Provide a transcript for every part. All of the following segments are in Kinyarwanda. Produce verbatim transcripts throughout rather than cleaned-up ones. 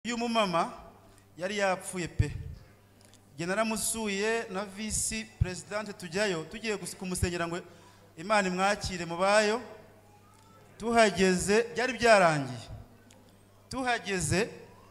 Uyu mumama yari yapfuye pe. Jye naramusuye na vice president tujyayo tugiye kumusengera ngo Imana imwakire mu bayo. Tuhageze byari byarangiye. Tuhageze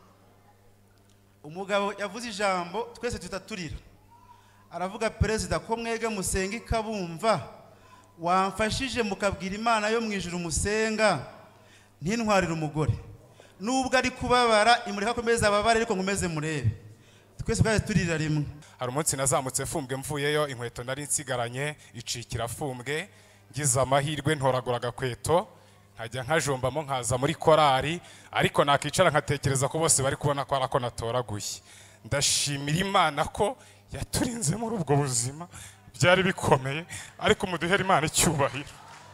umugabo yavuze ijambo twese tutaturira. Aravuga president ko mwege musenga ikabumva wamfashije mukabwira Imana yo mwijuru musenga ntintwarira umugore. Nubwo ari kubabara imureka komeza ababare ariko ngumeze murebe. Twese bwaje turira rimwe. Hari umunsi nazamutse fumbwe mvuyeyo inkweto nari nsigaranye icikira fumbwe ngize amahirwe ntoragura agakweto nkajya nkajombamo nkaza muri korari ariko nakicara nkatekereza ko bose bari kubona ko arako natoraguye. Ndashimira Imana ko yaturinze muri ubwo buzima byari bikomeye ariko muduhera Imana icyubahiro.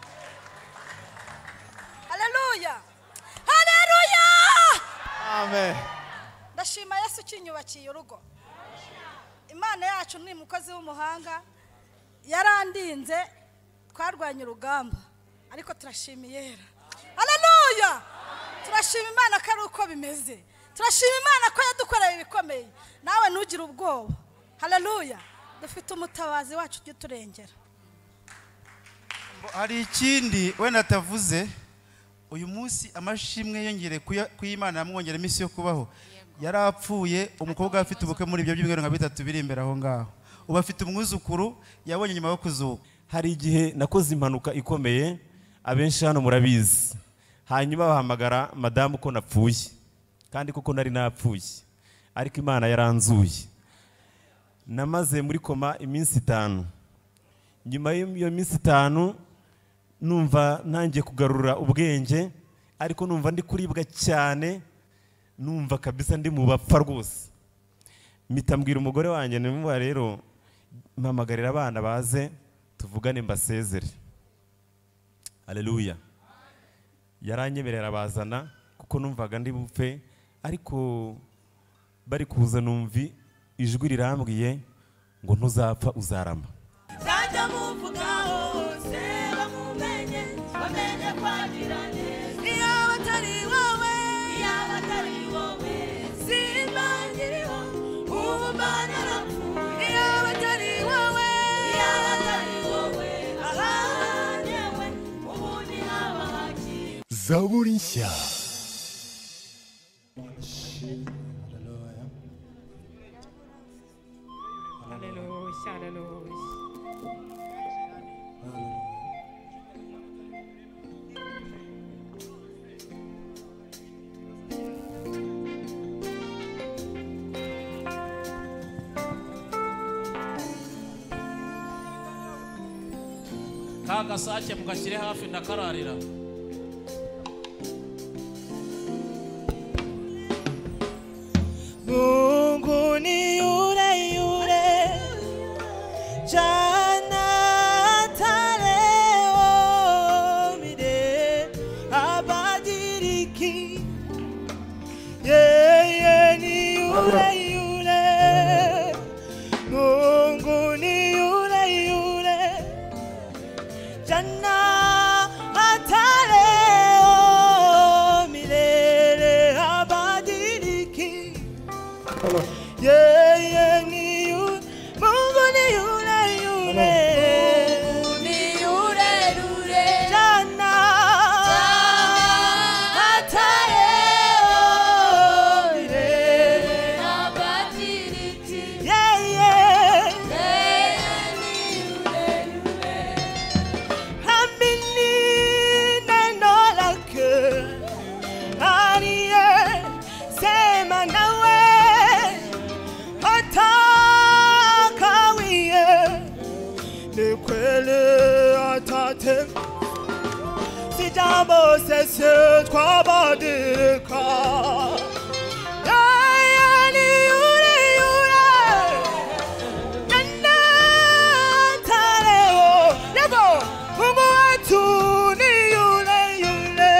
Haleluya. Haleluya. Amen. Ndashima Yesu kinyubakiye urugo. Imana yacu ni mukozi w'umuhanga yarandinze twarwanye urugamba ariko turashimiye. Haleluya. Turashima Imana ko ari uko bimeze. Turashima Imana ko yadukoreye ibikomeye. Nawe ntugire ubwoba. Haleluya. Dufite umutabazi wacu cy'uturengera. Hari ikindi wenda tavuze uyu munsi amashimwe yongere kuyimana yamwongera iminsi yo kubaho. Yarapfuye umukobwa afite ubukwe muri ibyo by'imwero nka bitatu biri imbere aho ngaho. Uba afite umwuzukuru yabonye nyuma yo kuzuka. Hari igihe nakoze impanuka ikomeye abenshi hano murabizi. Hanyuma bahamagara madamu ko napfuye kandi kuko nari napfuye ariko Imana yaranzuye. Namaze muri koma iminsi itanu. Nyuma y'iyo minsi itanu numva ntangiye kugarura ubwenge ariko numva ndi kuribwa cyane numva kabisa ndi mu bapfa rwose. Mitambwira umugore wanjye nimba rero mpamagarira abana baze tuvugane mbasezere. Haleluya. Yaranyemerera bazana kuko numvaga ndi bupfe ariko bari kuza numvi ijwi rirambwiye ngo ntuzapfa uzarama. Zajya muvuga hose bamumenye bamenye kwagiranye iyo batari wowe iyo batari wowe simbangiriho ubu banarapfuye iyo batari wowe iyo batari wowe ahanyewe ubundi habahaki. Zaburi nshya. Hallelujah, hallelujah. Kagasake mukashyire hafi ndakararira. Mungu ni yule yule jana hata leo milele habadiliki. Yeye ni yule yule. Mungu ni yule yule jana hata leo milele habadiliki. Yeye ni yule, Mungu ni yule yule. Mungu ni yule yule jana hata leo milele habadiliki. Yeye ni yule yule. Amini neno lake aliyesema nawe atakawie ni kweli atate. Si jambo sisi twabadilika. Yeye ni yule yule jana hata leo. Yego Mungu wetu ni yule yule.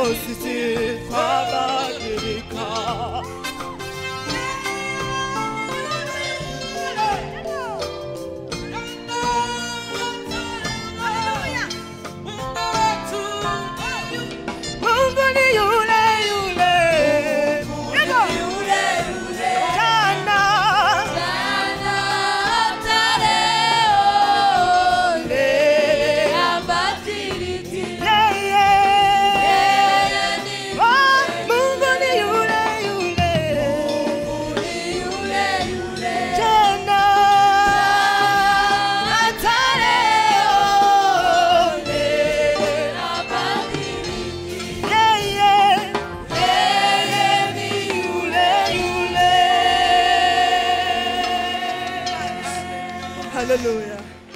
sisi twabagirika Mungu ni yule yule yule yule jana jana tareo le abatiriti yeye Mungu ni yule yule yule yule jana tareo le abatiriti yeye yeye ni yule yule Hallelujah.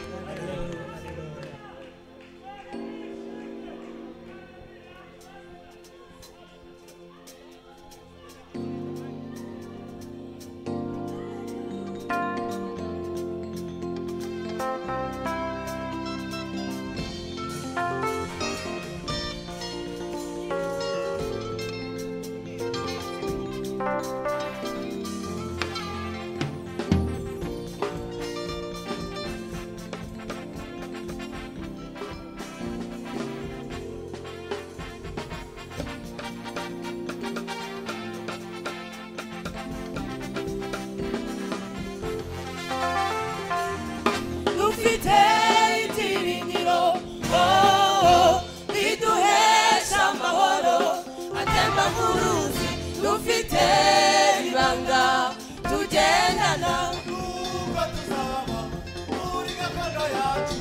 Dufite itiringiro oh biduhesha amahoro atemba muruzi dufite ibanga tugendana nuko tuzaba muri gakondo yacu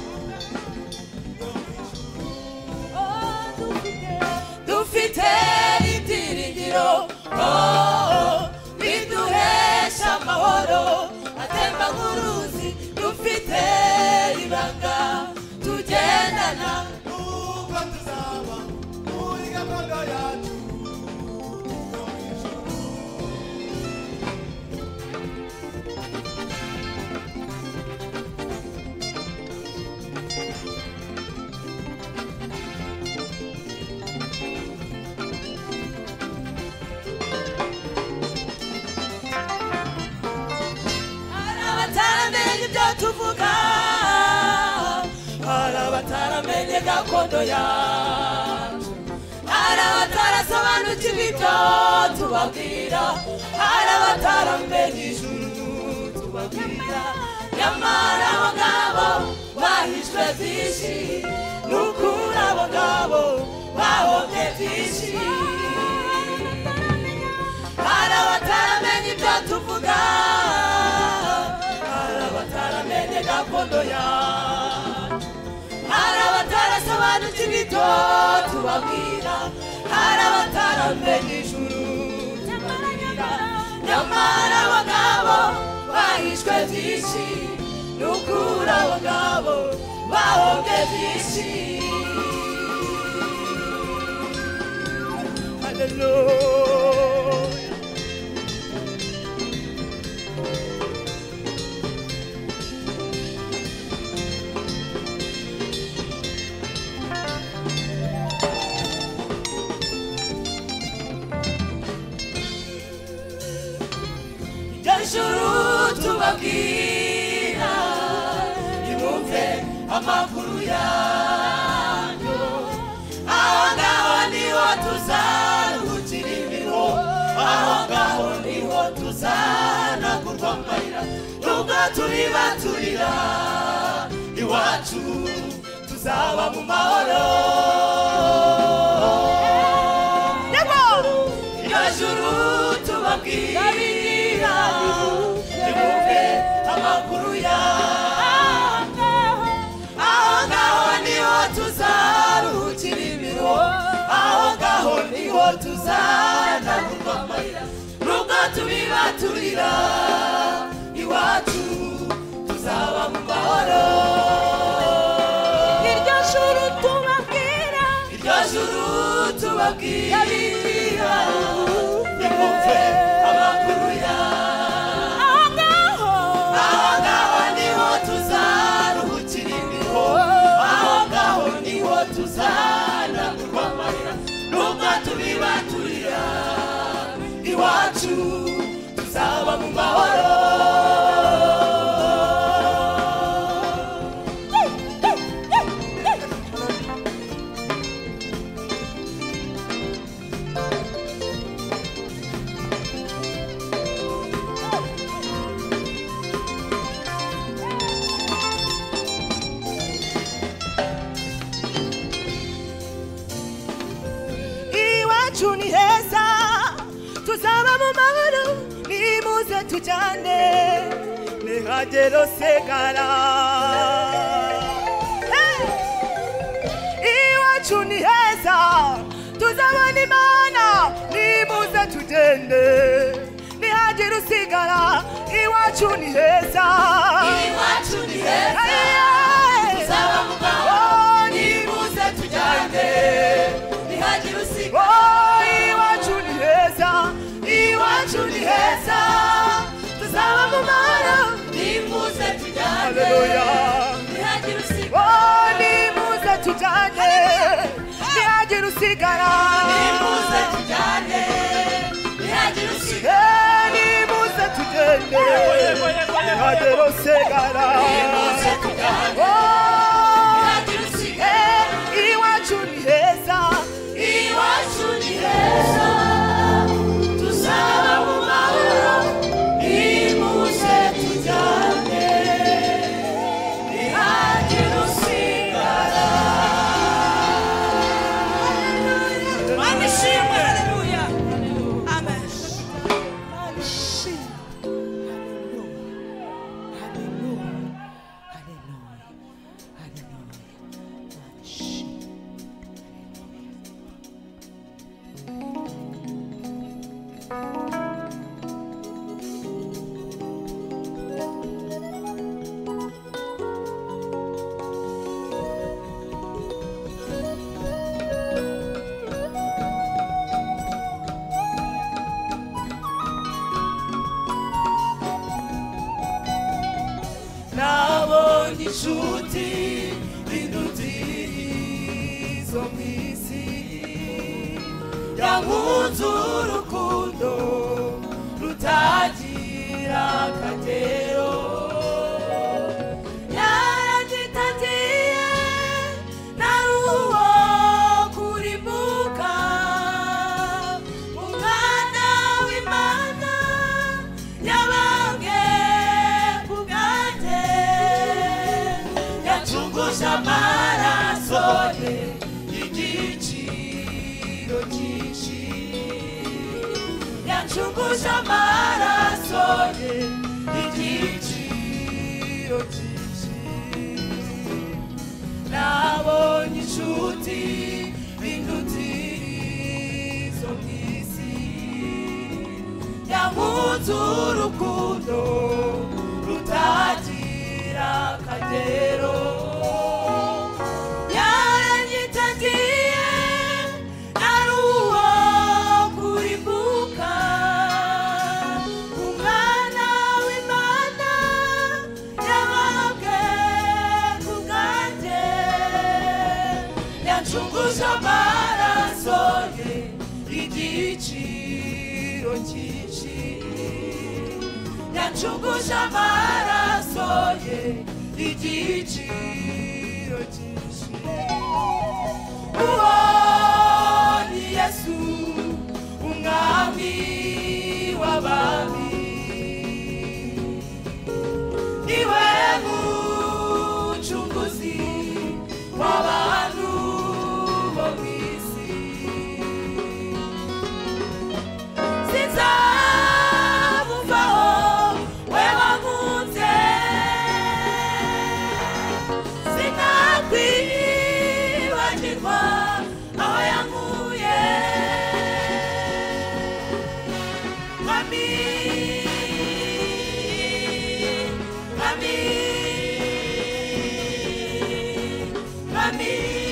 dufite itiringiro oh biduhesha amahoro atemba muruzi dufite ibanga tugendana nuko tuzaba muri gakondo yacu Arabataramenye ibyo tuvuga Arabataramenye gakondo yacu Arabatarasobanukiwe ibyo tubabwira Arabataramenye ijuru tubabwira Nyamara abo ngabo bahishwe byinshi Nukuri abo ngabo bahomye byinshi Arabataramenye ibyo tuvuga Arabataramenye gakondo yacu Arabatarasobanukiwe ibyo tubabwira Arabataramenye ijuru tubabwira Nyamara abo ngabo bahishwe byinshi Nukuri abo ngabo bahomye byinshi Hallelujah. Ijuru tubabwira nimumve amakuru yanyu aho ngaho niho tuzaruhukira imiro aho ngaho niho tuzanagurwa amarira nubwo turiba turira iwacu tuzaba mu mahoro iryo juru tubabwira nimumve amakuru yanyu aho ngaho niho tuzaruhukira imiro aho ngaho niho tuzanagurwa amarira nubwo tubiba turira iwacu tuzaba mu mahoro iryo juru tubabwira iryo juru tubabwira nimumve amakuru yanyu aho ngaho aho ngaho niho tuzaruhukira imiro aho ngaho niho tuzanagurwa amarira nubwo mu mahoro nimuze tujyane ntihagire usigara iwacu ni heza tuzabona imana nimuze tugende ntihagire usigara iwacu ni heza iwacu ni heza tuzaba mu mahoro nimuze tujyane ntihagire usigara iwacu ni heza iwacu ni heza tuzaba mu mahoro nimuze tujyane haleluya ntihagire usigara nimuze tujyane ntihagire usigara nimuze tujyane ntihagire usigara nimuze tugende ntihagire usigara nimuze tujyane ntihagire usigara iwacu ni heza iwacu ni heza tuzaba mu mahoro nimuze tujyane ntihagire usigara Mana ishimwe haleluya amen nabonye inshuti b'indutiri zo mu isi yankunze urukundo rutagira akagero yaragitagiye nari uwo kurimbuka umwana w'imana yabambwe ku bwanjye yacunguje amaraso ye y'igiciro cyinshi yacunguje amaraso ye y'igiciro cyinshi nabonye inshuti b'indutiri zo mu isi yankunze urukundo rutagira akagero yaranyitagiye ari uwo kurimbuka umwana w'imana yabambwe ku bwanjye yancunguje amaraso ye y'igiciro cyinshi yancunguje amaraso ye y'igiciro cyinshi uwo ni yesu umwami w'abami niwe mucunguzi w'abantu bo mu isi sinzamuvaho we wankunze sinakwibagirwa aho yankuye mwami mwami mwami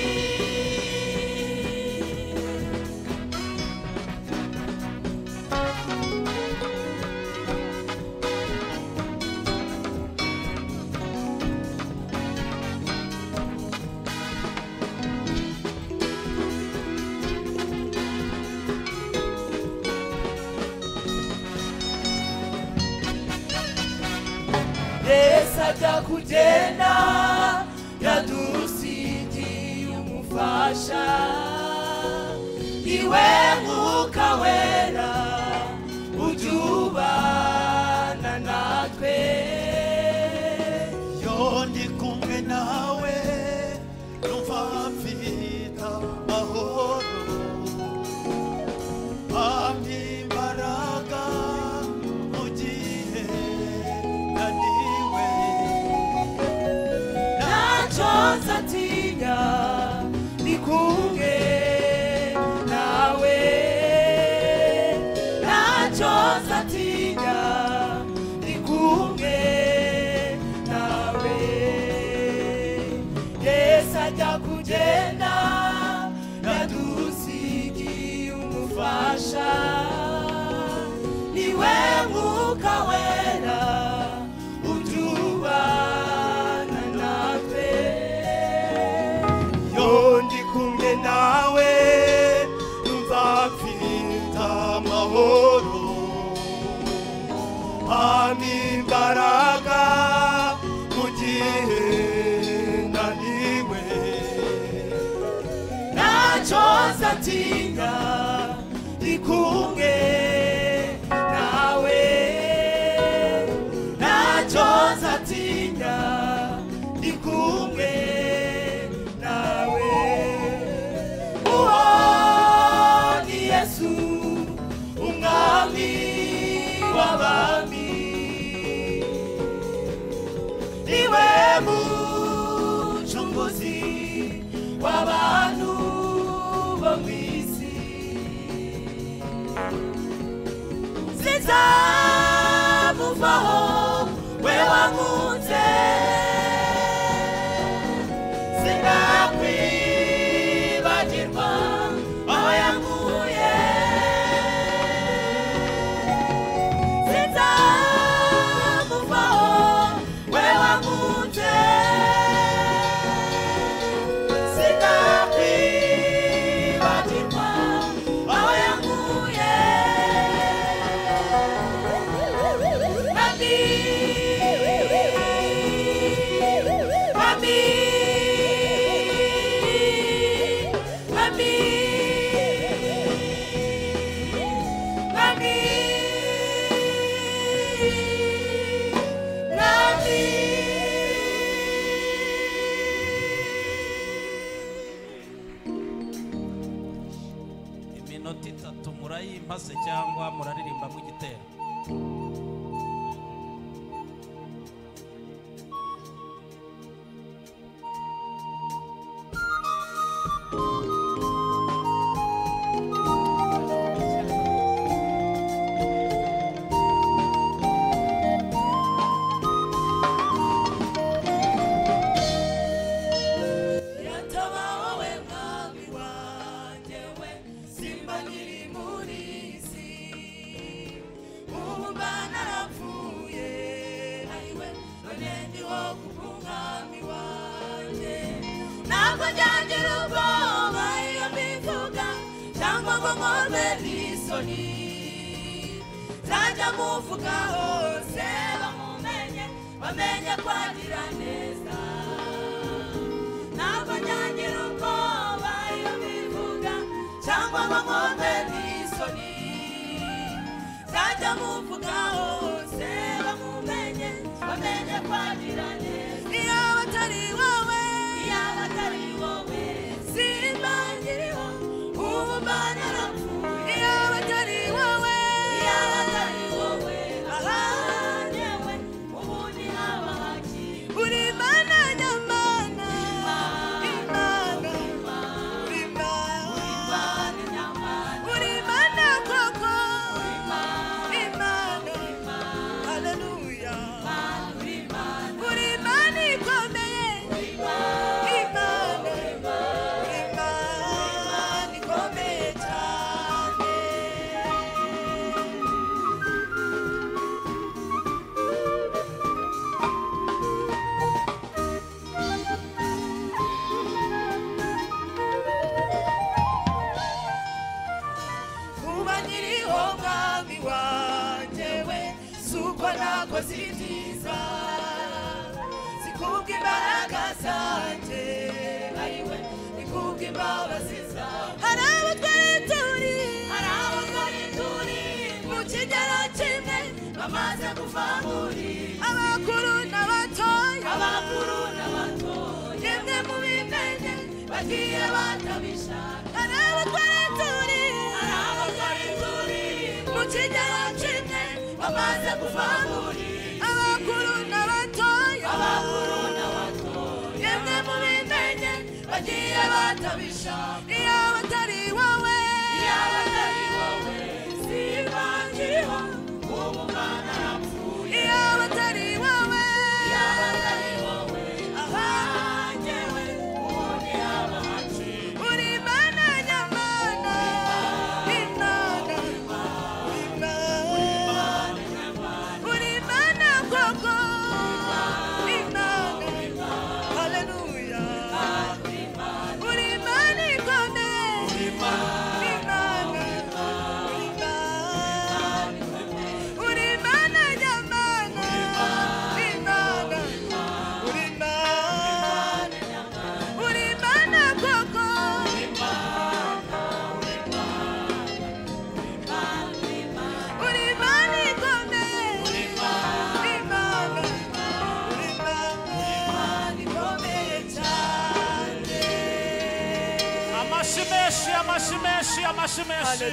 ajya kugenda yadusigiye umufasha iwe mwuka wera ujya ubana natwe yo ndi kumwe nawe numva mfite amahoro ampa imbaraga atinya ndi kumwe nawe Yesu ajya kugenda yadusigiye umufasha niwe mwuka wera ujubana natwe yo ndi kumwe nawe numva mfite amahoro ami imbaraga mu gihe naniwe ntacyo nzatinya ndi kumwe nawe ntacyo nzatinya ndi kumwe nawe uwo ni Yesu umwami w'abami niwe mucunguzi w'abantu bo mw'isi sinzamuvaho we wankunze sinakwibagirwa aho yankuye sinzamuvaho we wankunze sinakwibagirwa aho yankuye Mami, mami, mami, mami, mami. iminota itatu murayimpaze cyangwa muraririmbamo igitero Yatabaho we mwami wanjye we simba nkiri muri isi ubu mba narapfuye ariwe none ndiho kubw'umwami wanjye ntabwo njyagira ubwoba iyo mbivuga cyangwa ngo nkorwe n'isoni nzajya muvuga hose bamumenye bamenye kwagira neza ntabwo njyagira ubwoba iyo mbivuga cyangwa ngo nkorwe n'isoni nzajya muvuga hose bamumenye bamenye kwagira neza iyo batari wowe iyo batari wowe simba nkiriho ubu mba narapfuye iyo batari wowe iyo batari wowe ahanyewe ubu ni habaki uri Imana nyamana Imana uri Imana nyamana uri Imana koko Imana haleluya uri Imana uri Imana ikomeye Imana uri Imana ikomeye cyane kuba nkiriho mwami wanjye we si uko nakoze ibyiza si kubw'imbaraga zanjye ariwe ni kubw'imbabazi zawe hari abo twari turi hari abo twari turi mu kigero kimwe bamaze kuva muri abakuru n'abatoya abakuru n'abatoya yemwe mubimenye bagiye batabishaka hari abo twari turi hari abo twari turi mu kigero kimwe bamaze kuva muri abakuru n'abatoya abakuru n'abatoya yemwe mubimenye bagiye batabishaka iyo batari wowe iyo batari wowe simba nkiriho amashi menshi amashi menshi amashi menshi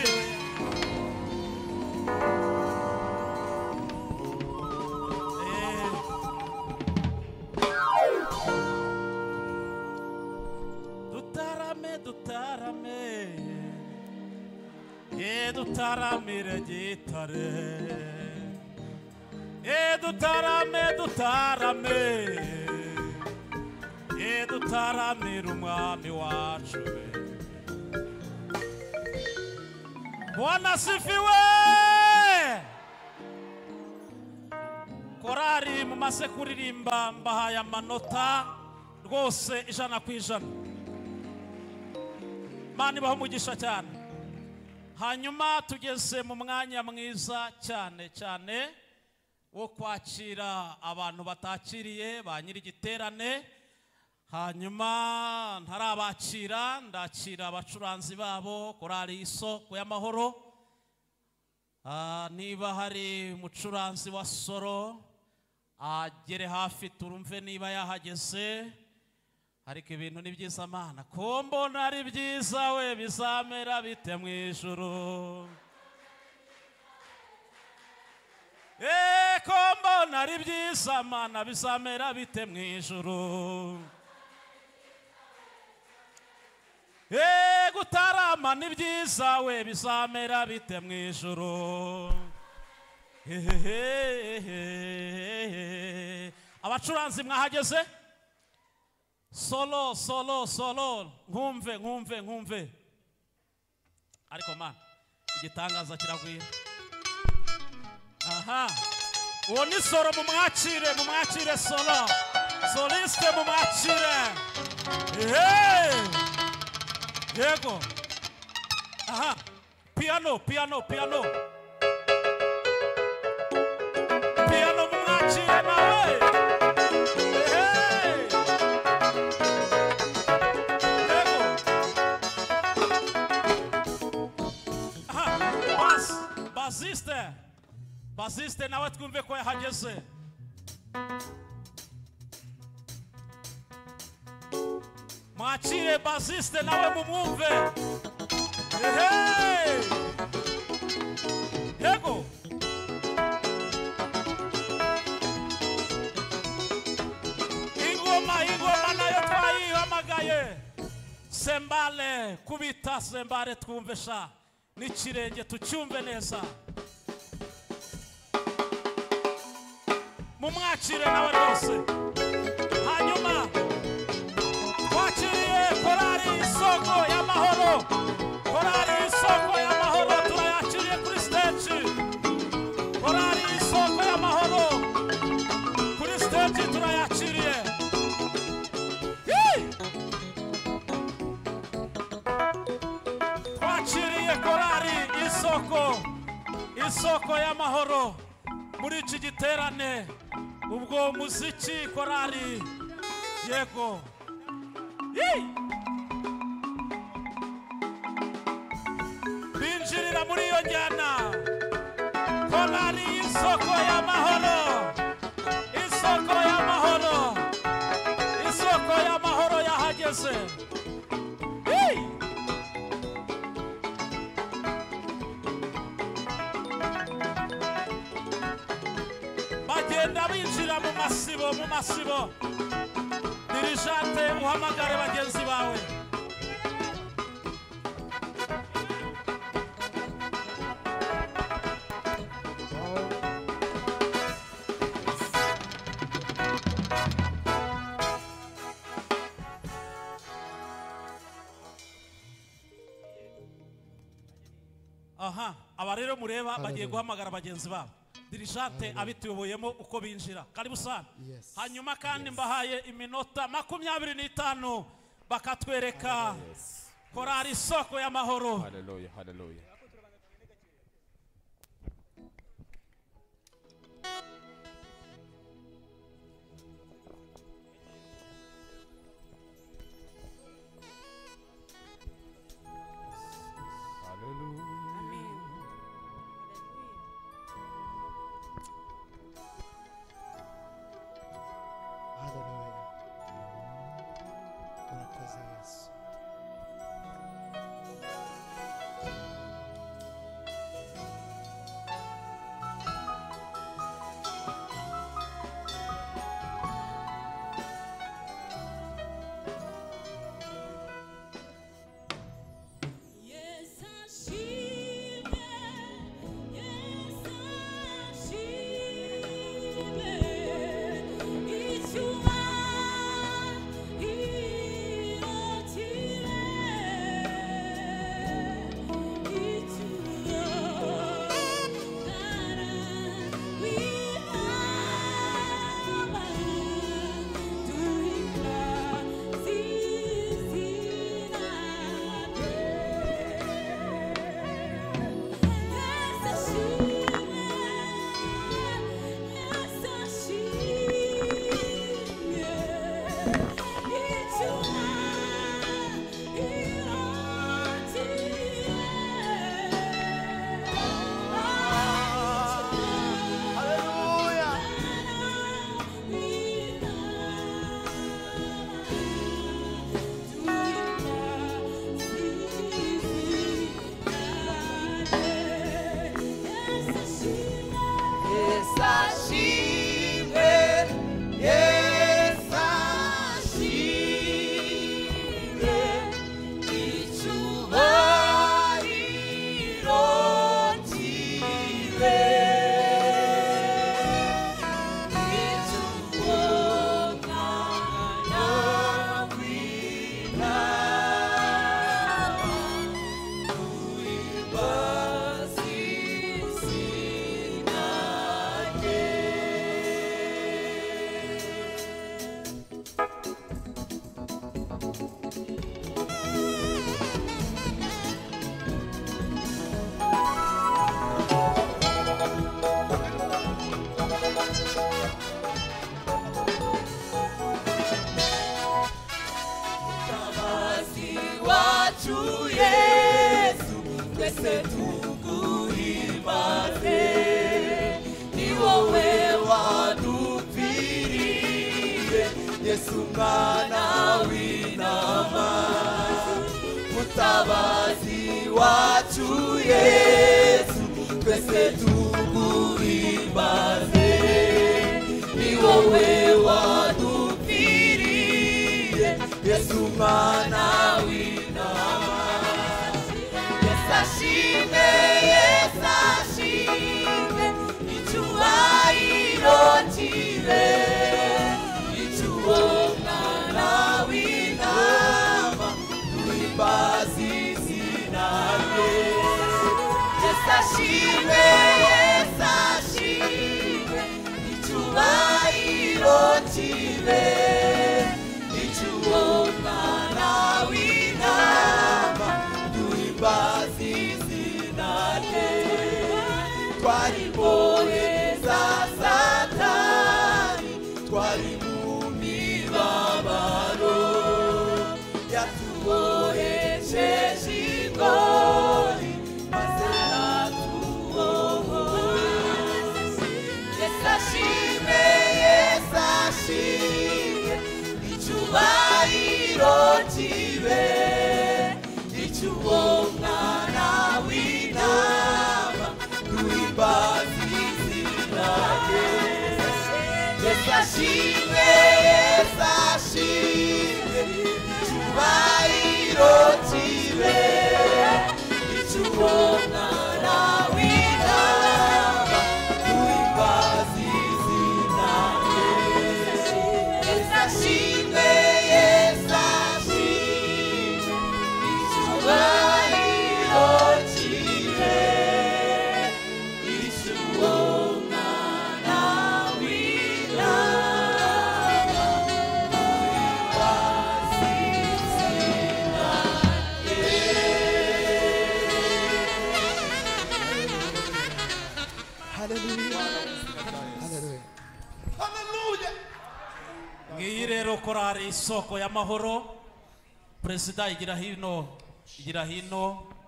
dutarame dutarame e dutaramire gitare e dutarame dutarame e dutaramire umwami wacu Bwana sifiwe. Korari mumaze kuririmba mbahaye amanota rwose ijana ku ijana. Mani baho umugisha cyane. Hanyuma tugeze mu mwanya mwiza cyane cyane wo kwakira abantu batakiriye ba nyiri giterane. Hanyuma ntarabakira ndakira abacuranzi babo korari isoko y'amahoro. Niba hari umucuranzi wa soro agere hafi turumve niba yahageze. Ariko ibintu ni byiza mana ko mbona ari byiza we bizamera bite mu ijuru. Eh ko mbona ari byiza mana bizamera bite mu ijuru. Eh gutarama ni byiza we bizamera bite mu ijuru. Abacuranzi mwahageze? Solo solo solo nkumve nkumve nkumve. Ariko man igitangaza kiragwira. Aha uwo ni solo mumwakire mumwakire solo soliste mumwakire. Hey Yego. Aha piano piano piano piano mumwakire nawe. Basiste Basiste nawe twumve ko yahageze. Mwakire basiste nawe mumwumve. Hey Yego. Ingoma ingoma nayo twayihamagaye. Sembale kubita sembale twumve sha. N'ikirenge tucyumve neza. Mumwakire nawe rwose. Hanyuma twakiriye korari isoko y'amahoro. Korari isoko y'amahoro turayakiriye kuri stage. Korari isoko y'amahoro kuri stage turayakiriye. Twakiriye korari isoko isoko y'amahoro muri iki giterane. Ubwo muziki korari Yego. Binjirira muri iyo njyana. Korari isoko y'amahoro. Isoko y'amahoro. Isoko y'amahoro yahageze. Bagenda binjira mu masibo mu masibo. Dirigente uhamagare bagenzi bawe. Aha aba rero mureba bagiye guhamagara bagenzi babo. Dirigente abituyoboyemo uko binjira. Karibu sana. Yes. Hanyuma kandi mbahaye iminota makumyabiri n'itanu bakatwereka korari isoko y'amahoro. Hallelujah, hallelujah. iwacu yesu twese tuguhimbaze ni wowe wadupfiriye yesu mwana w'intama mutabazi wacu yesu twese tuguhimbaze ni wowe wadupfiriye yesu mwana w'intama yesu ashime yesu ashime icyubahiro kibe icyuwo mwana w'intama duhimbaze izina rye yesu ashime yesu ashime icyubahiro kibe icyuwo mwana w'intama duhimbaze izina rye twari imbohe za satani twari mu mibabaro yatubohesheje ingori maze atubohoye yesu ashime yesu ashime icyubahiro kibe icyuwo mwana w'intama duhimbaze izina rye yesu ashime yesu ashime icyubahiro kibe icyuwo mwana w'intama duhimbaze izina rye yesu ashime yesu ashime icyubahiro kibe icyuwo mwana w'intama duhimbaze izina rye. ngiyi rero korari isoko y'amahoro perezida igira hino igira hino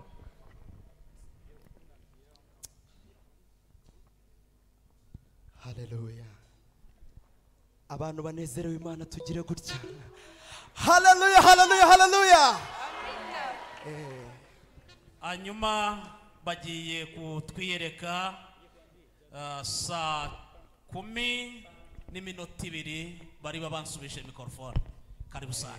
haleluya abantu banezerewe imana tugire gutya haleluya haleluya haleluya hanyuma bagiye kutwiyereka ah, saa kumi n'iminota ibiri bari babansubije mikorofone karibu sana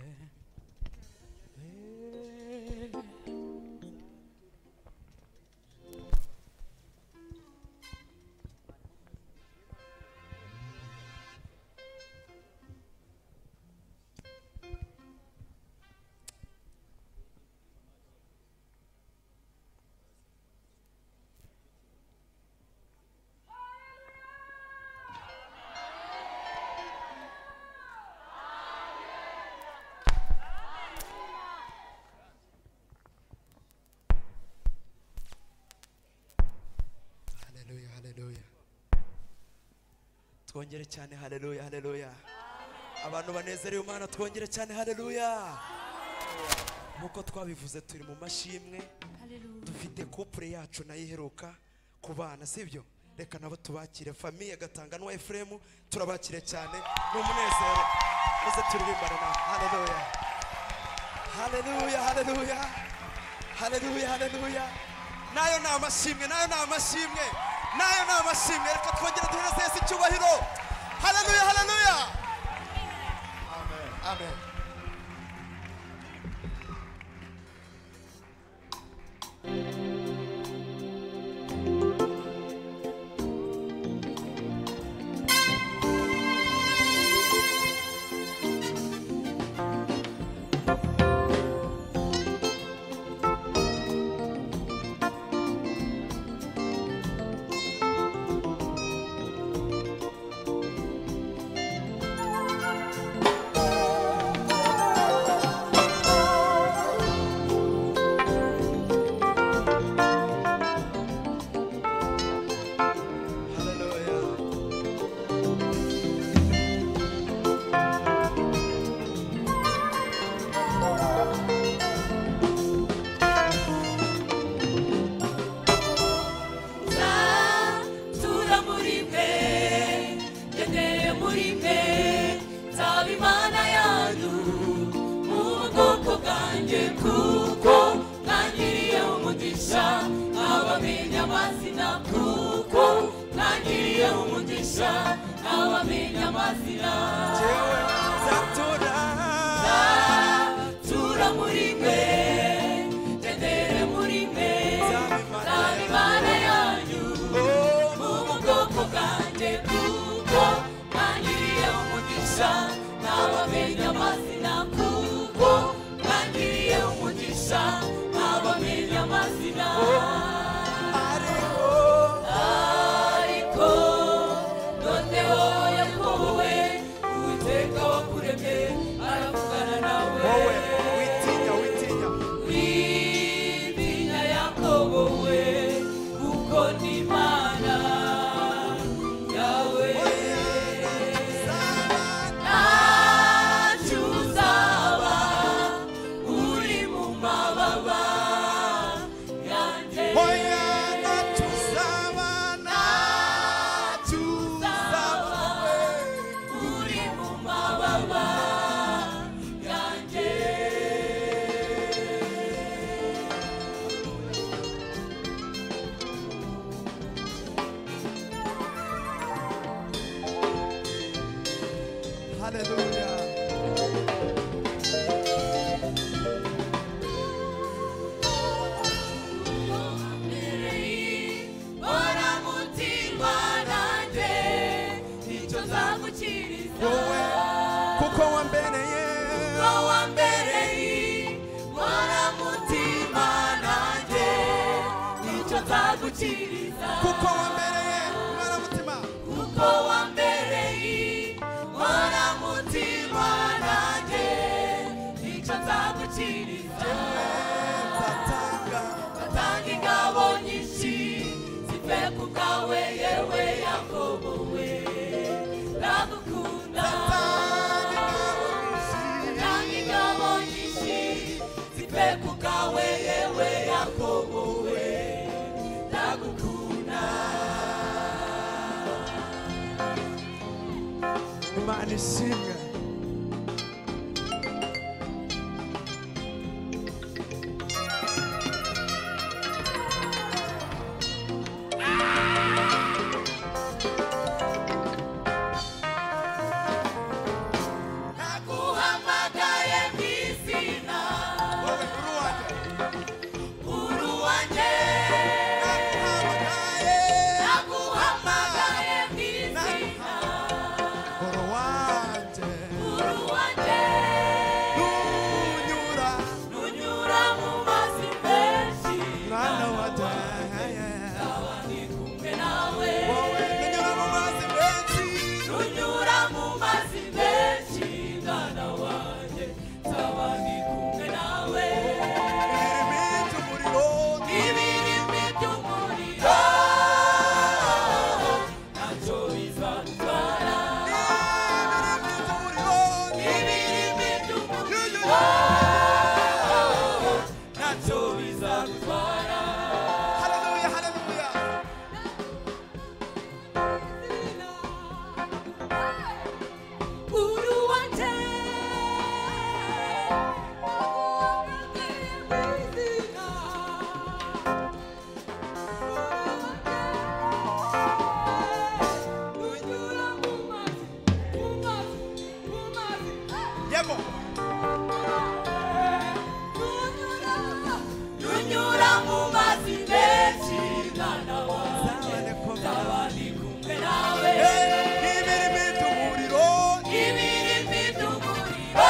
haleluya haleluya twongere cyane haleluya haleluya abantu banezerewe imana twongere cyane haleluya nkuko twabivuze turi mu mashimwe dufite couple yacu nayo iheruka ku bana sibyo reka nabo tubakire famiye gatanga n'uwa Efremu turabakire cyane n'umunezero muze turirimbane na haleluya haleluya haleluya haleluya haleluya nayo ni amashimwe nayo ni amashimwe nayo ni amashimwe reka twongere duhereze Yesu icyubahiro haleluya haleluya amen amen kuko wambereye inkoramutima nanjye nicyo nzagukiriza kuko wambereye inkoramutima kuko wambereye inkoramutima nanjye nicyo nzagukiriza nzatanga nzatanga ingabo nyinshi zive ku bwawe yewe yakobo we ndagukunda nzatanga ingabo nyinshi zive ku bwawe yewe yakobo we ndagukunda Imana ishimwe naguhamagaye mu izina wowe uri uwanjye uri uwanjye naguhamagaye mu izina uri uwanjye uri uwanjye nunyura nunyura mu mazi menshi mwana wanjye nzaba ndi kumwe nawe wowe nunyura mu mazi menshi nunyura mu mazi menshi mwana wanjye nzaba ndi kumwe nawe ibirimi by'umuriro ibirimi by'umuriro ntacyo bizadutwara ibirimi by'umuriro ntacyo bizadutwara haleluya haleluya uri uwanjye yego nunyura mu mazi menshi mwana wanjye nzaba ndi kumwe nawe ibirimi by'umuriro ibirimi by'umuriro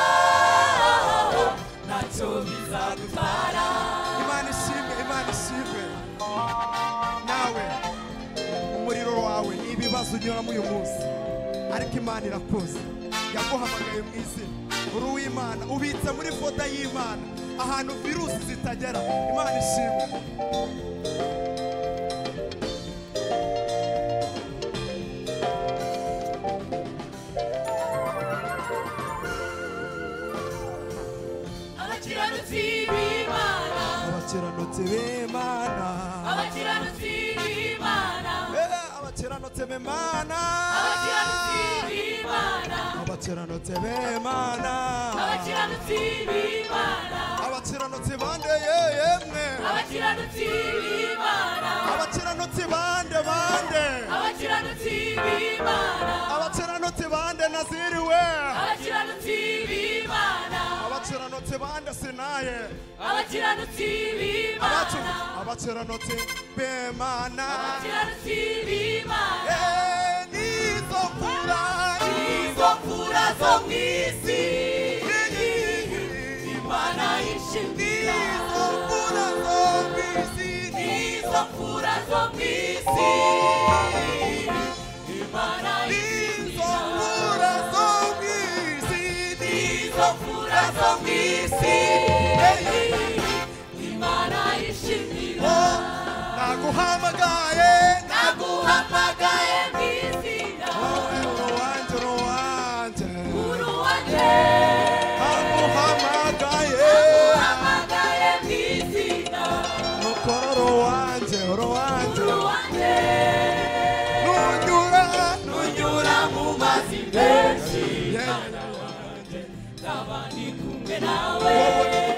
ntacyo bizagutwara Imana ishimwe Imana ishimwe nawe umuriro wawe ni ibibazo unyuramo uyu munsi ariko Imana irakoze yaguhamagaye mu izina uri uw'Imana ubitse muri foda y'Imana ahantu virusi zitagera Imana ishimwe abakiranutsi b'Imana abakiranutsi b'Imana abakiranutsi b'Imana Eh, abakiranutsi b'Imana abakiranutsi b'Imana abakiranutsi b'Imana abakiranutsi b'Imana abakiranutsi bande yemwe abakiranutsi b'Imana abakiranutsi bande bande abakiranutsi b'Imana abakiranutsi bande naziriwe abakiranutsi b'Imana abakiranutsi bande sinaye abakiranutsi Abacu- b'Imana abakiranutsi b'Imana abakiranutsi b'Imana Eh, nizo mfura izo mfura zo mu isi Imana yishimira nizo mfura zo mw'isi izo mfura zo mu isi Imana nizo yishimira mfura zo mw'isi izo mfura zo mu isi Imana yishimira naguhamagaye naguhamagaye mu izina wowe uri uwanjye uri uwanjye uri uwanjye naguhamagaye naguhamagaye mu izina nukora uri uwanjye uri uwanjye uri uwanjye nunyura nunyura mu mazi menshi Yeah. nzaba ndi kumwe nawe wowe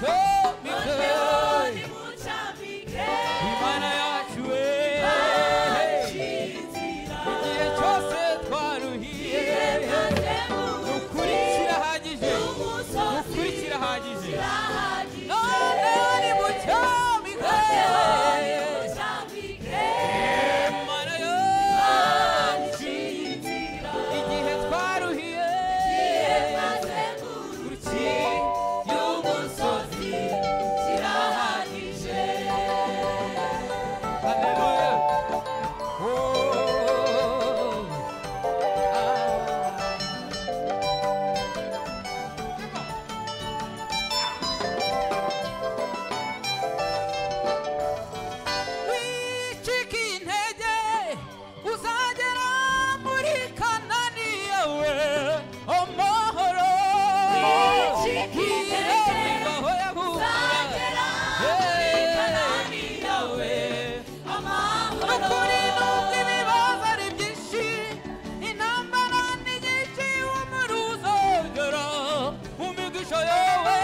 nimucambike imana yacu we igihe cyose twaruhiye nukuri kirahagije nukuri kirahagije none nimucambike imana yacu igihe twaruhiye kuriki y'umusozi kirahagije haleluya oh wicika intege uzagera muri kanani yawe amahoro wicika intege uzagera muri kanani yawe amahoro nukuri nubwo ibibazo ari byinshi intambara ni nyinshi umuri uzagera mu migisha yawe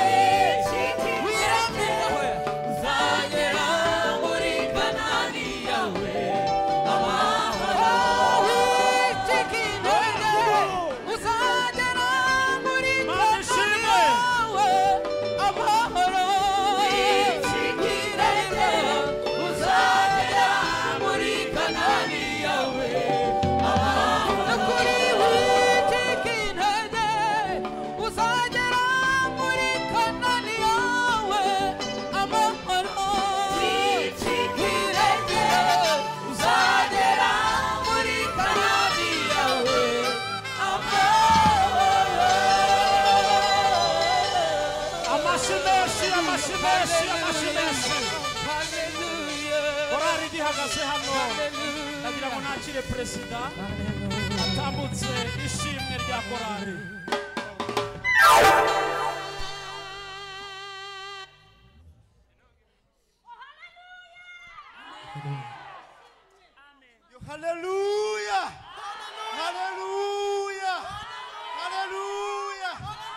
wirambikawe uzagera muri kanani yawe amahoro wicika intege uzagera muri kanani yawe amahoro wicika intege uzagera muri kanani yawe amahoro nukuri wicika intege uzagera muri kanani yawe amahoro wicika intege uzagera muri kanani yawe Amashi menshi, amashi menshi, amashi menshi. Korari gihagaze hano ndagira ngo nakire perezida atambutse ishimwe rya korari. Yo, haleluya haleluya haleluya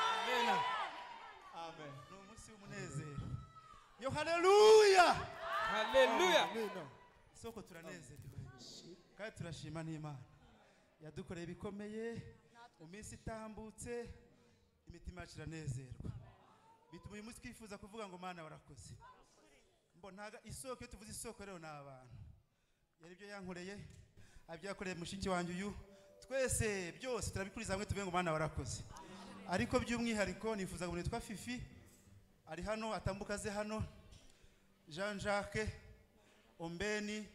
amen ni umunsi w'umunezero. Yo, haleluya haleluya isoko turanezerewe kandi turashima n'Imana yadukoreye ibikomeye mu minsi itambutse imitima yacu iranezerwa bituma uyu munsi twifuza kuvuga ngo Mana warakoze. Mbonaga isoko iyo tuvuze isoko rero ni abantu yari byo yankoreye abyakoreye mushiki wanjye uyu twese byose turabikuriza hamwe tuvuge ngo Mana warakoze. Ariko by'umwihariko nifuza ngo nitwa Fifi ari hano atambuka ze hano Jean Jacques Ombeni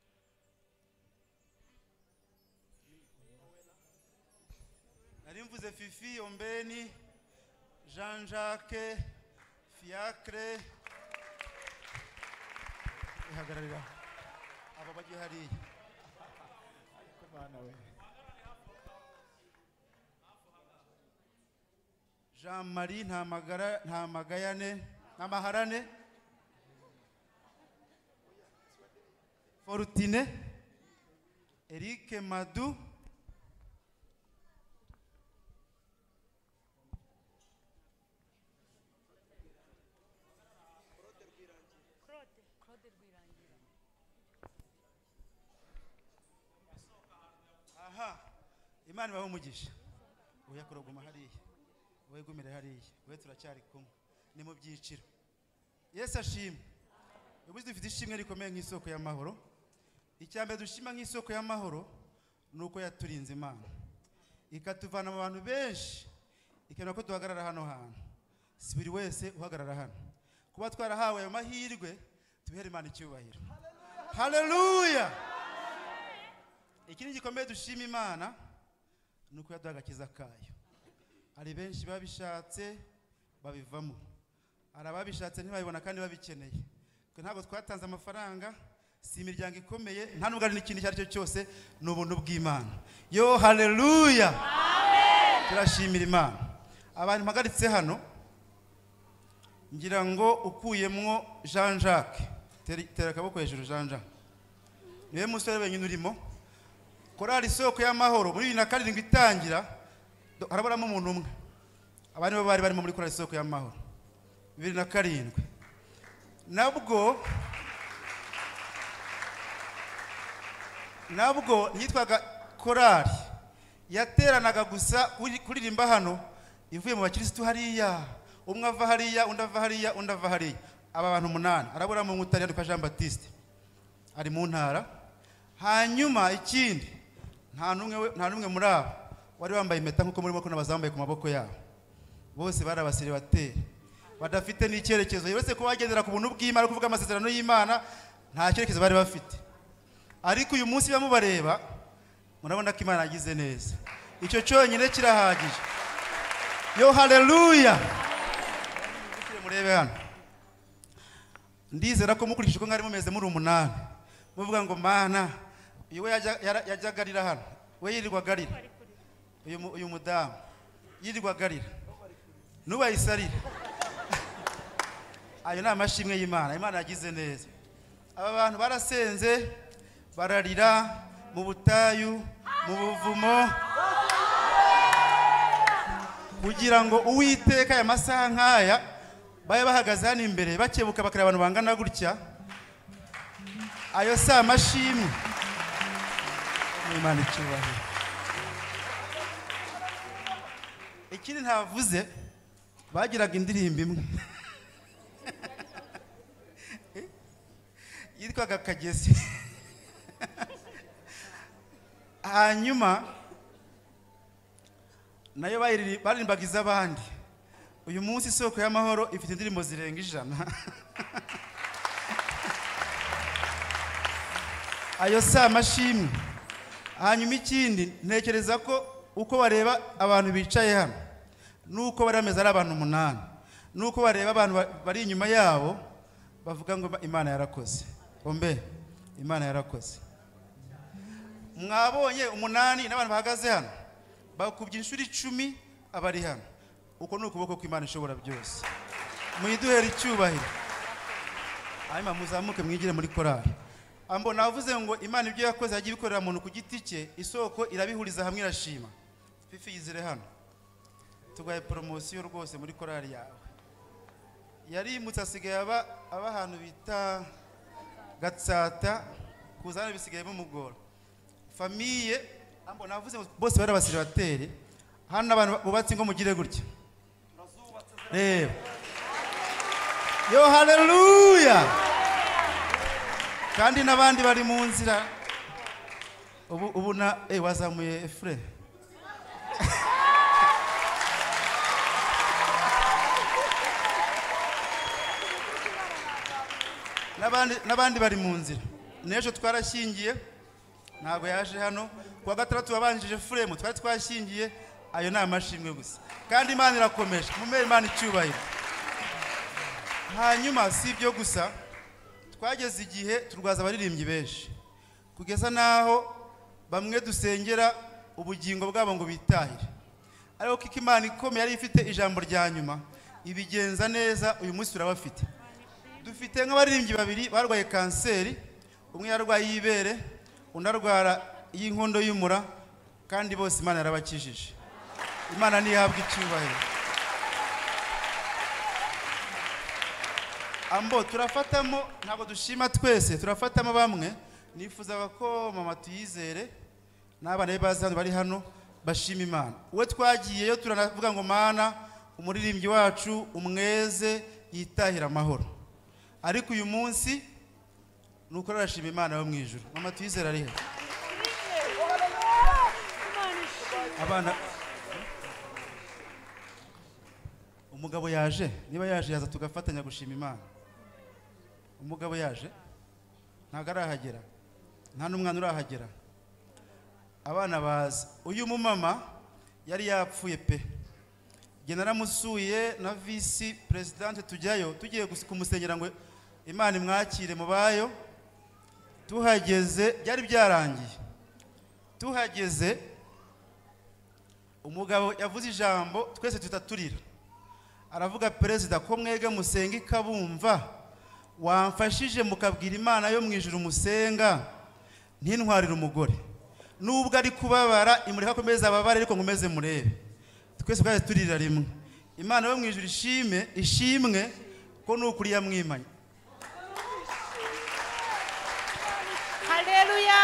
nari mvuze Fifi Ombeni Jean Jacques Fiacre ihagararira aba bagiye hariya ariko Mana we Jean Marie nta magara nta magayane nta maharane Fortune Eric Madu aha Imana ibahe umugisha oya kuroguma hariya wegumire hariya we turacyari kumwe ni mu byiciro. Yesu ashimwe. Ubu dufite ishimwe rikomeye nk'isoko y'amahoro. Icyambere dushima nk'isoko y'amahoro nuko yaturinze Imana ikatuvana mu bantu benshi ikena ko duhagarara hano hantu. Si buri wese uhagarara hano kuba twarahawe ayo mahirwe tubihere Imana icyubahiro. Haleluya. Ikindi gikomeye dushima Imana nuko yaduha agakiza kayo. Ari benshi babishatse babivamo, ari ababishatse ntibabibona kandi babikeneye. Twe ntabwo twatanze amafaranga, si imiryango ikomeye, nta nubwo ari n'ikindi cyari cyo cyose, ni ubuntu bw'Imana. Yo, haleluya. Amen. Turashimira Imana. Abantu mpagaritse hano ngira ngo ukuyemwo Jean Jacques, tera akaboko hejuru Jean Jacques. Niwe musore wenyine urimo. Korali isoko y'amahoro muri bibiri na karindwi itangira haraburamo umuntu umwe. Abandi bo bari barimo muri korali isoko y'amahoro. bibiri na karindwi nabwo nabwo yitwaga korari yateranaga gusa kuririmba hano ivuye mu bakirisitu hariya, umwe ava hariya undi ava hariya undi ava hariya, aba bantu umunani arabura mu Nkutari yandikwa Jean Baptiste ari mu ntara. Hanyuma ikindi nta numwe nta numwe muri abo wari wambaye impeta nkuko murimo ko nabazambaye ku maboko yabo, bose bari abasiribateri badafite n'icyerekezo, yose ko bagendera ku buntu bw'Imana kuvuga amasezerano y'Imana, nta cyerekezo bari bafite. Ariko uyu munsi bamubareba murabona ko Imana yagize neza, icyo cyonyine kirahagije. Yo haleluya. Murebe hano, ndizera ko mukurikije ko mwari mumeze muri umunani muvuga ngo Mana uyu we yajyaga arira hano, we yirirwaga arira, uyu mudamu yirirwaga arira nubayisarira. Ayo ni amashimwe y'Imana, Imana yagize neza. Aba bantu barasenze bararira mu butayu mu buvumo kugira ngo Uwiteka aya masaha nk'aya baye bahagaze hano imbere bakebuka bakareba abantu bangana gutya. Ayo si amashimwe. Imana icyubahiro. Ikindi ntavuze bagiraga indirimbo imwe yitwaga Kagezi. Hanyuma nayo baririmbaga iz'abandi. Uyu munsi Isoko y'Amahoro ifite indirimbo zirenga ijana. Ayo si amashimwe. Hanyuma ikindi ntekereza ko uko bareba abantu bicaye hano nuko bari bameze ari abantu umunani, nuko bareba abantu bari inyuma yabo bavuga ngo Imana yarakoze. Ombe Imana yarakoze. Mwabonye umunani n'abantu bahagaze hano bakubye inshuro icumi abari hano. Uko ni ukuboko kw'Imana ishobora byose. Muyiduhere icyubahiro. Hanyuma muzamuke mwigire muri korari. Ambo navuze ngo Imana ibyo yakoze yagiye bikorera umuntu ku giti cye, Isoko irabihuriza hamwe irashima. Fifi yizire hano tugaye promosiyo rwose muri korari yawe. Yarimutse asigaye aba aba ahantu bita Gatsata, kuzana bisigaye bimugora. Famiye ambo navuze bose bari abasiribateri hano, abantu bubatse ngo mugire gutya. Eh. Yo haleluya. Kandi nabandi bari mu nzira ubu ubu na eh wazamuye Efre. Nabandi nabandi bari mu nzira. Nejo twarashingiye ntago yaje hano, kwa gatandatu wabanjije frame twari twashingiye. Ayo ni amashimwe gusa, kandi Imana irakomeje. Mumere Imana icyubahiro. Hanyuma si ibyo gusa, twageze igihe turwaza abaririmbyi benshi kugeza naho bamwe dusengera ubugingo bwabo ngo bitahire. Ariko kiko Imana ikomeye yari ifite ijambo rya nyuma ibigenza neza. Uyu munsi turabafite, dufite nk'abaririmbyi babiri barwaye kanseri, umwe yarwaye y'ibere undi arwara y'inkondo y'umura, kandi bose Imana yarabakijije. Imana nihabwa icyubahiro. Ambo turafatamo ntabwo dushima twese, turafatamo bamwe. Nifuzaga ko mama Tuyizere n'abana be bazana bari hano bashima Imana. Uwe twagiyeyo turanavuga ngo Mana umuririmbyi wacu umweze yitahira amahoro. Ariko uyu munsi nuko arashima Imana yo mu ijuru. Mama Tuyizere ari he? Abana umugabo yaje, niba yaje yaza tugafatanya gushima Imana. Umugabo yaje ntago arahagera, nta n'umwana urahagera. Abana baza. Uyu mumama yari yapfuye pe. Jye naramusuye na vice president tujyayo tugiye kumusengera ngo Imana imwakire mu bayo. Tuhageze byari byarangiye. Tuhageze umugabo yavuze ijambo twese tutaturira. Aravuga perezida ko mwege musenga ikabumva, wamfashije mukabwira Imana yo mu ijuru musenga ntintwarire umugore. Nubwo ari kubabara imureka komeza ababare ariko ngumeze murebe. Twese bwaje turira rimwe. Imana yo mu ijuru ishime ishimwe uko ni ukuri yamwimanye. Haleluya!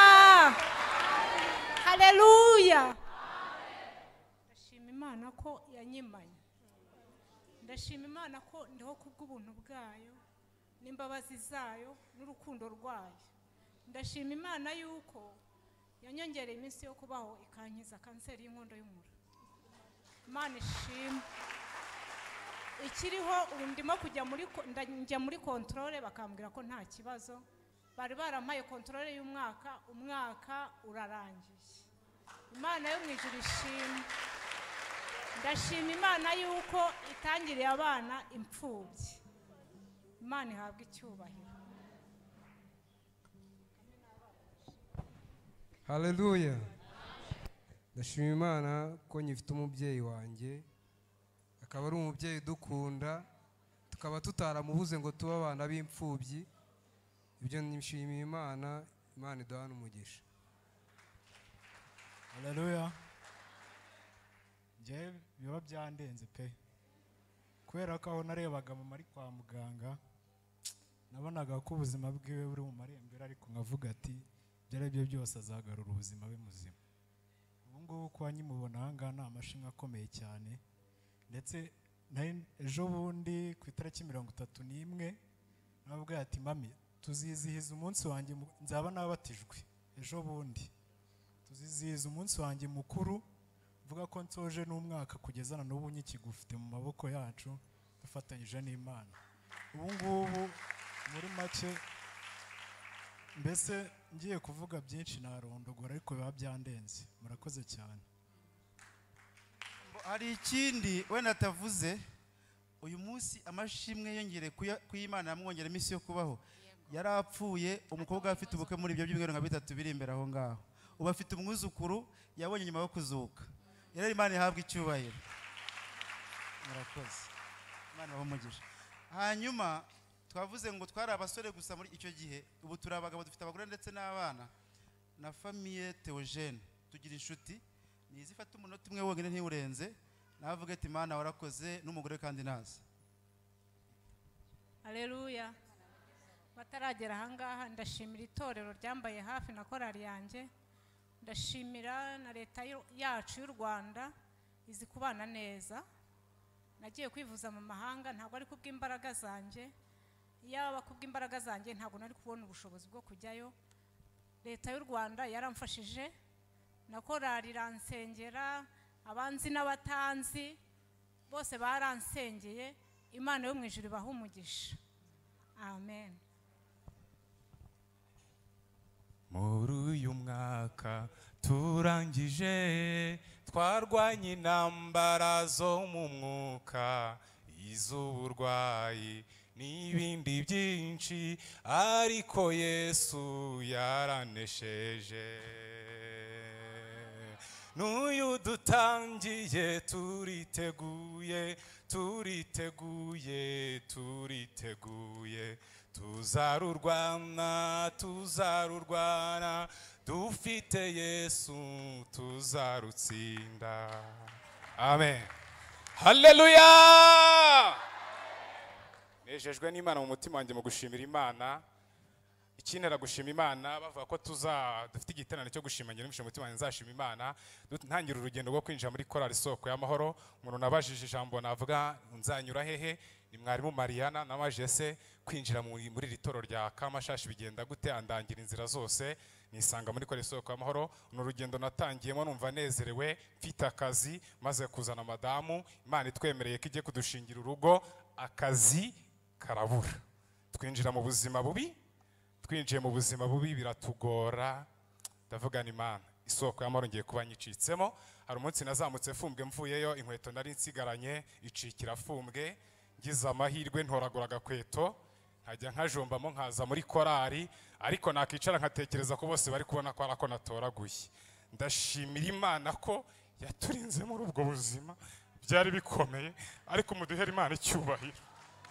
Haleluya! Ndashima Imana ko yanyimanye. Ndashima Imana ko ndiho kubw'ubuntu bwayo n'imbabazi zayo n'urukundo rwayo. Ndashima Imana yuko yanyongereye iminsi yo kubaho ikankiza kanseri y'inkondo y'umura. Imana ishimwe. Ikiriho ubu ndimo kujya muri njya muri controle bakambwira ko nta kibazo. Bari barampaye controle y'umwaka, umwaka urarangiye. Imana yo mu ijuru ishimwe. Ndashima Imana yuko itangiriye abana imfubyi. Imana ihabwa icyubahiro. Haleluya. Ndashima Imana ko nyifite umubyeyi wanjye, akaba ari umubyeyi dukunda, tukaba tutaramubuze ngo tuba abana b'imfubyi. Ibyo nishimiye Imana, Imana iduhana umugisha. Haleluya. Nje biba byandenze pe. Kubera ko aho narebaga mu mari kwa muganga, nabonaga ko ubuzima bwiwe buri mu marembera, ariko nkavuga ati byari byo byose azagarura ubuzima bwe muzima. Ubu ngubu kwa nyimubona hanga na amashinga akomeye cyane, ndetse ejo bundi ku itariki mirongo itatu n'imwe nababwiye ati mami tuzizihiza umunsi wanjye, nzaba nabatijwe ejo bundi, tuzizihiza umunsi wanjye mukuru, vuga ko nsoje n'umwaka kugeza na n'ubu nyikigufite mu maboko yacu dufatanyije n'Imana. Ubu ngubu muri make mbese ngiye kuvuga byinshi narondogora, ariko biba byandenze. Murakoze cyane. Hari ikindi wenda atavuze, uyu munsi amashimwe yongere kuyimana yamwongera iminsi yo kubaho. Yarapfuye umukobwa afite ubukwe muri ibyo by'imwero nka bitatu biri imbere aho ngaho. Ubu afite umwuzukuru yabonye nyuma yo kuzuka. Yari Imana ihabwa icyubahiro. Murakoze. Imana bamugisha. Hanyuma twavuze ngo twari abasore gusa muri icyo gihe, ubu turi abagabo dufite abagore ndetse n'abana na famille Theogene. Tugira inshuti nizifata umunota umwe wonyine ntiwurenze, navuga ati Imana warakoze n'umugore kandi nazi. Haleluya. Bataragera ahangaha ndashimira itorero ryambaye hafi na korali yanjye, ndashimira na leta yacu y'u Rwanda izi kubana neza. Nagiye kwivuza mu mahanga, ntabwo ari kubw'imbaraga zanjye, yaba kubw'imbaraga zanjye ntabwo nari kubona ubushobozi bwo kujyayo. Leta y'u Rwanda yaramfashije, na korali iransengera, abanzi n'abatanzi bose baransengeye. Imana yo mu ijuru ibaha umugisha. Amen. Muri uyu mwaka turangije, twarwanye intambara zo mu mwuka, iz'uburwayi n'ibindi byinshi, ariko Yesu yaranesheje. N'uyu dutangiye turiteguye, turiteguye, turiteguye, tuzarurwana, tuzarurwana, dufite Yesu tuzarutsinda. Amen. Haleluya. Nejejwe n'Imana mu mutima wanjye mu gushimira Imana. Ikinera gushima Imana bavuga ko tuza dufite igiterane cyo gushimanya n'umushe mutima wanjye nzashima Imana. Ntangira urugendo rwo kwinjira muri korali Soko y'Amahoro. Umuntu nabajije ijambo navuga nzanyura hehe, ni mwarimu Mariana. Nabajije se kwinjira muri iri toro rya Kamashashi bigenda gute, andangira inzira zose, nisanga muri korali Soko y'Amahoro. Ni urugendo natangiyemo numva nezerewe, mfite akazi, maze kuzana madamu. Imana itwemereye ko igiye kudushingira urugo, akazi karabura. Twinjira mu buzima bubi, twinjiye mu buzima bubi biratugora. Ndavugana Imana, Isoko y'Amahoro ngiye kuba nyicitsemo. Hari umunsi nazamutse fumbwe mvuyeyo, inkweto nari nsigaranye icikira fumbwe, ngize amahirwe ntoragura agakweto, nkajya nkajombamo nkaza muri korali, ariko nakicara nkatekereza ko bose bari kubona ko arako natoraguye. Ndashimira Imana ko yaturinze muri ubwo buzima, byari bikomeye, ariko muduhere Imana icyubahiro.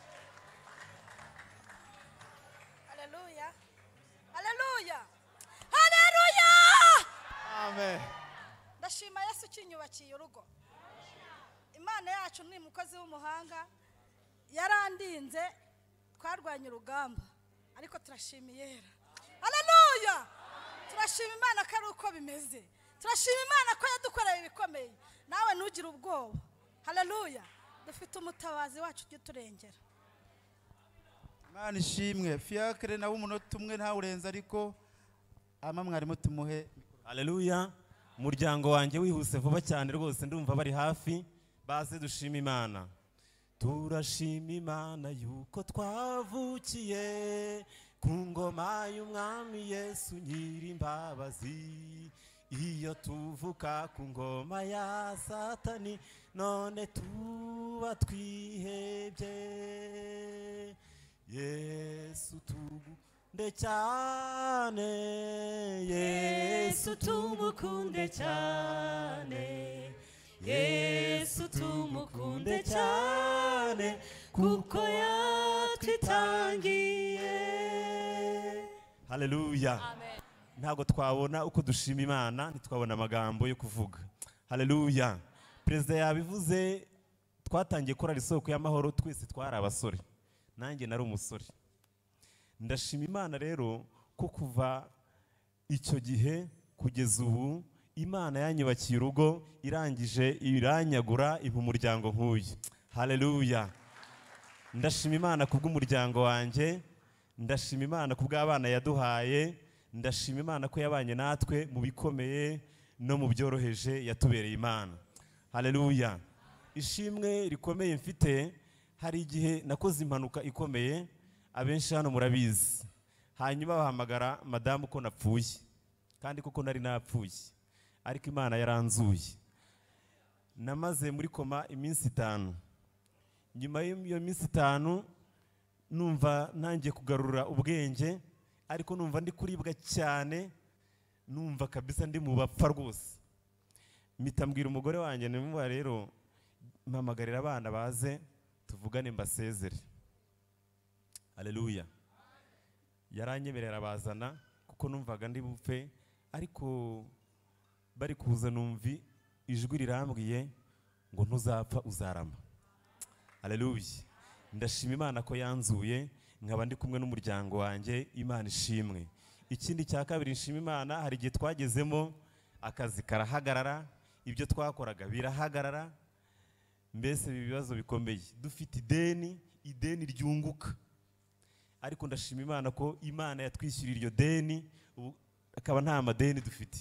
Haleluya. Haleluya. Haleluya. Amen. Ndashima Yesu kinyubakiye urugo. Imana yacu ni umukozi w'umuhanga, yarandi yarandinze twarwanye urugamba ariko turashimiye haleluya turashima Imana ko ari uko bimeze turashima Imana ko yadukoreye ibikomeye nawe ntugire ubwoba haleluya dufite umutabazi wacu ujye turengera Imana ishimwe fiacre nawe umunota umwe nta urenza ariko ama mwarimu tumuhe haleluya umuryango wanjye wihuse vuba cyane rwose ndumva bari hafi baze dushima Imana turashima Imana yuko twavukiye ku ngoma y'umwami Yesu Nyirimbabazi iyo tuvuka ku ngoma ya Satani none tuba twihebye Yesu tugunde cyane Yesu tumukunde cyane Yesu tumukunde cyane kuko yatwitangiye haleluya ntago twabona uko dushima Imana ntitwabona amagambo yo kuvuga haleluya perezida yabivuze twatangiye korari isoko y'amahoro twese twari abasore nanjye nari umusore ndashima Imana rero ko kuva icyo gihe kugeza ubu Imana yanyubakiye urugo irangije iranyagura ibu umuryango nk'uyu haleluya ndashima Imana kubw'umuryango wanjye ndashima Imana kubw'abana yaduhaye ndashima Imana ko yabanye natwe mu bikomeye no mu byoroheje yatubereye Imana haleluya ishimwe rikomeye mfite hari igihe nakoze impanuka ikomeye abenshi hano murabizi hanyuma bahamagara madamu ko napfuye kandi koko nari napfuye ariko Imana yaranzuye namaze muri koma iminsi itanu nyuma y'iyo minsi itanu numva nangiye kugarura ubwenge ariko numva ndi kuribwa cyane numva kabisa ndi mu bapfa rwose mitambwira umugore wanjye nimuba rero mpamagarira abana baze tuvugane mbasezere haleluya yaranyemerera bazana kuko numvaga ndi bupfe ariko bari kuza numvi ijwi rirambwiye ngo ntuzapfa uzarama haleluya ndashima Imana ko yanzuye nkaba ndi kumwe n'umuryango wanjye Imana ishimwe ikindi cya kabiri nshima Imana hari igihe twagezemo akazi karahagarara ibyo twakoraga birahagarara mbese ibibazo bikomeye dufite ideni ideni ryunguka ariko ndashima Imana ko Imana yatwishyurira iryo deni ubu akaba nta madeni dufite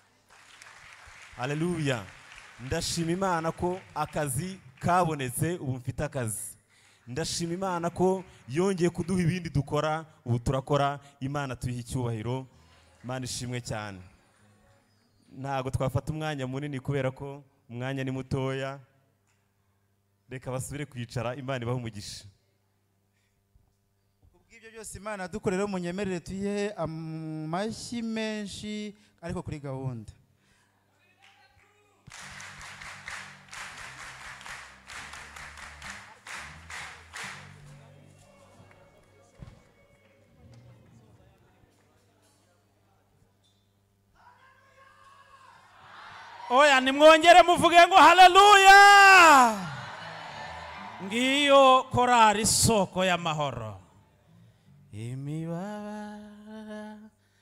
haleluya ndashima Imana ko akazi kabonetse ubu mfite akazi ndashima Imana ko yongeye kuduha ibindi dukora ubu turakora Imana tuyiha icyubahiro Imana ishimwe cyane ntago twafata umwanya munini kubera ko umwanya ni mutoya reka basubire kwicara Imana ibaha umugisha kubw'ibyo byose Imana dukorera munyemerere tuyihe amashyi menshi ariko kuri gahunda oya nimwongere muvuge ngo haleluya ngiyo korari isoko y'amahoro imibabara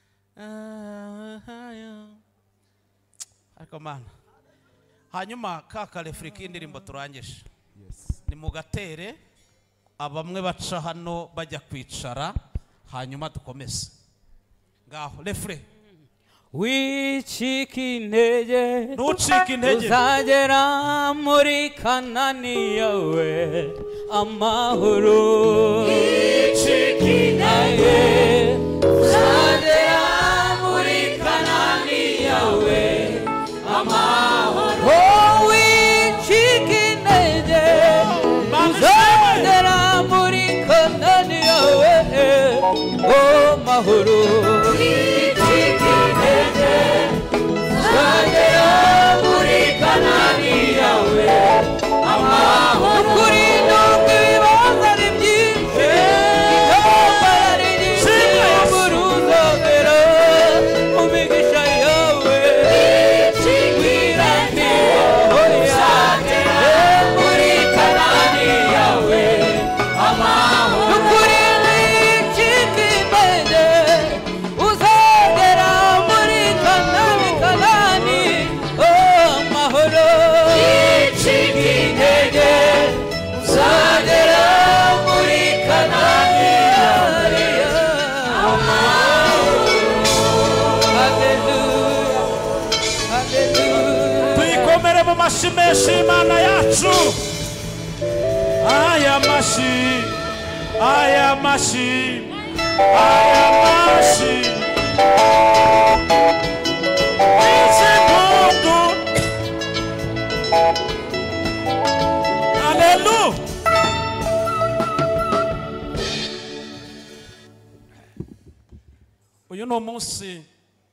ariko mana hanyuma kaka refriki indirimbo turangije ni mu gatere abamwe baca hano bajya kwicara hanyuma dukomeze ngaho refre wicika intege ntucike intege uzagera muri Kanani yawe amahoro wicika intege uzagera muri Kanani yawe amahoro wicika intege uzagera muri Kanani yawe amahoro Mama amashi menshi Imana yacu. Aya mashi, aya mashi, aya mashi. Izimundu. Hallelujah. Uyu ni umunsi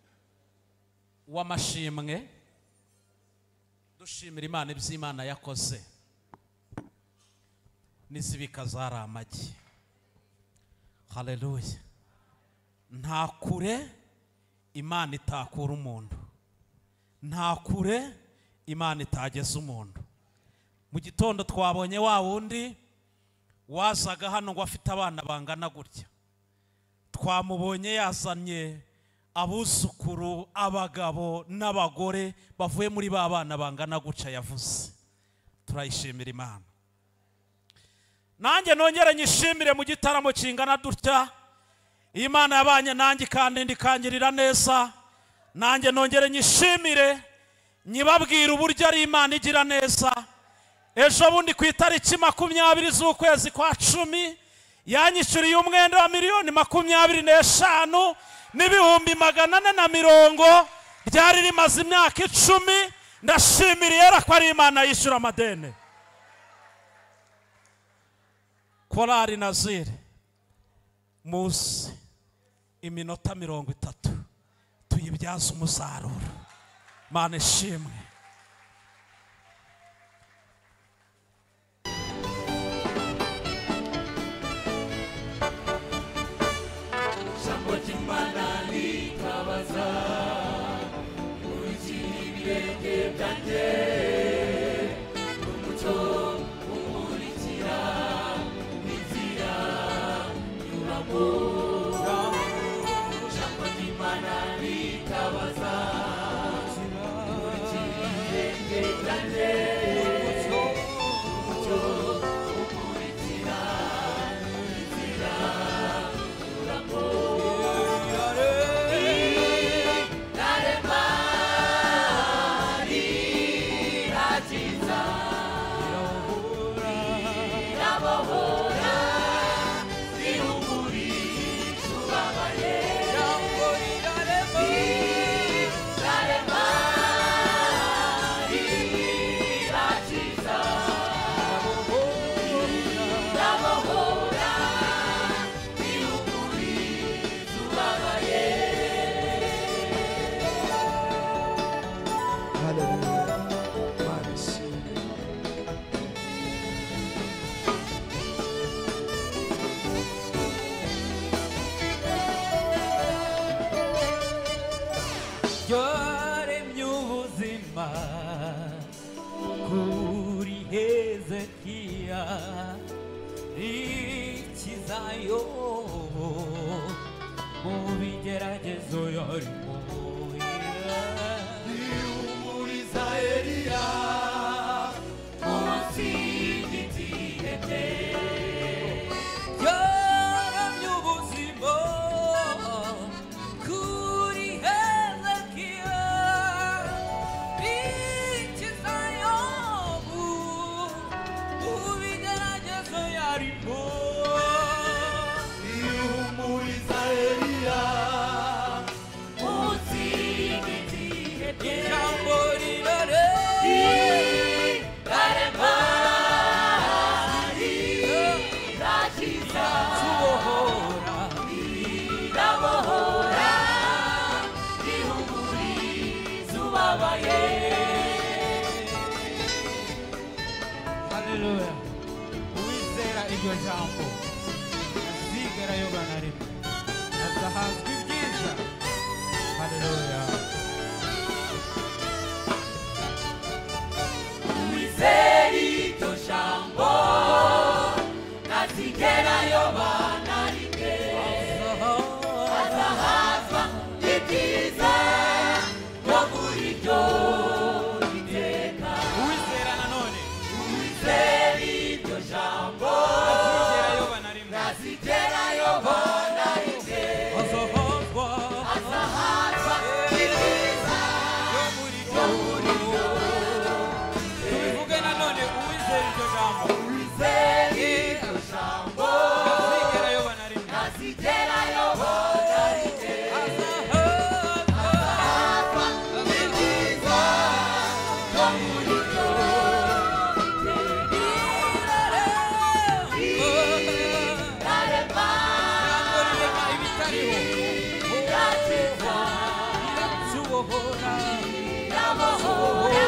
w'amashimwe dushimira Imana iby'Imana yakoze n'izibika zari amagi. Haleluya. Nta kure Imana itakura umuntu, nta kure Imana itageza umuntu. Mu gitondo twabonye wa wundi wazaga hano ngo afite abana bangana gutya, twamubonye yazanye abuzukuru, abagabo n'abagore bavuye muri ba bana bangana guca yavuze. Turayishimira Imana. Nanjye nongere nyishimire mu gitaramo kingana dutya. Imana yabanye nanjye kandi ndikangirira neza. Nanjye nongere nyishimire, nyibabwira uburyo ari Imana igira neza. Ejo bundi ku itariki makumyabiri z'ukwezi kwa cumi yanyishyuriye umwenda wa miliyoni makumyabiri n'eshanu n'ibihumbi magana ane na mirongo. Ryari rimaze imyaka icumi. Ndashimiriye ko ari Imana yishyura amadeni. Korari Nazire muzi iminota mirongo itatu tuyibyaza umusaruro. Mana ishimwe. irabohora irabohora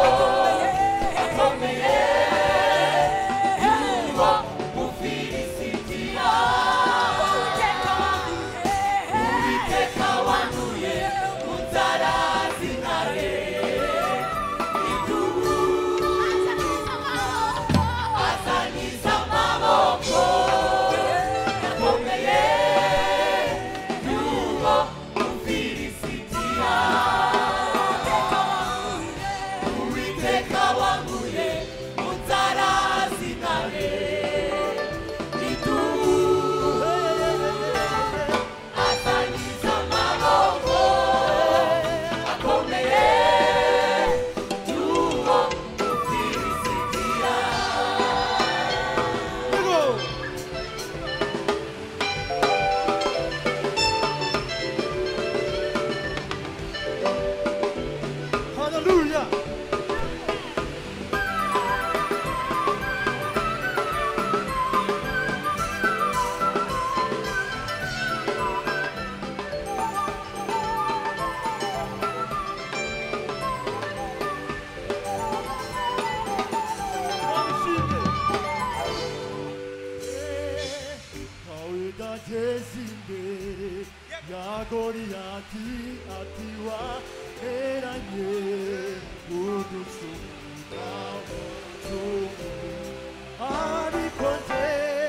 Mufirisi na Goliyati ati wateranye udusumba tumu ariko nje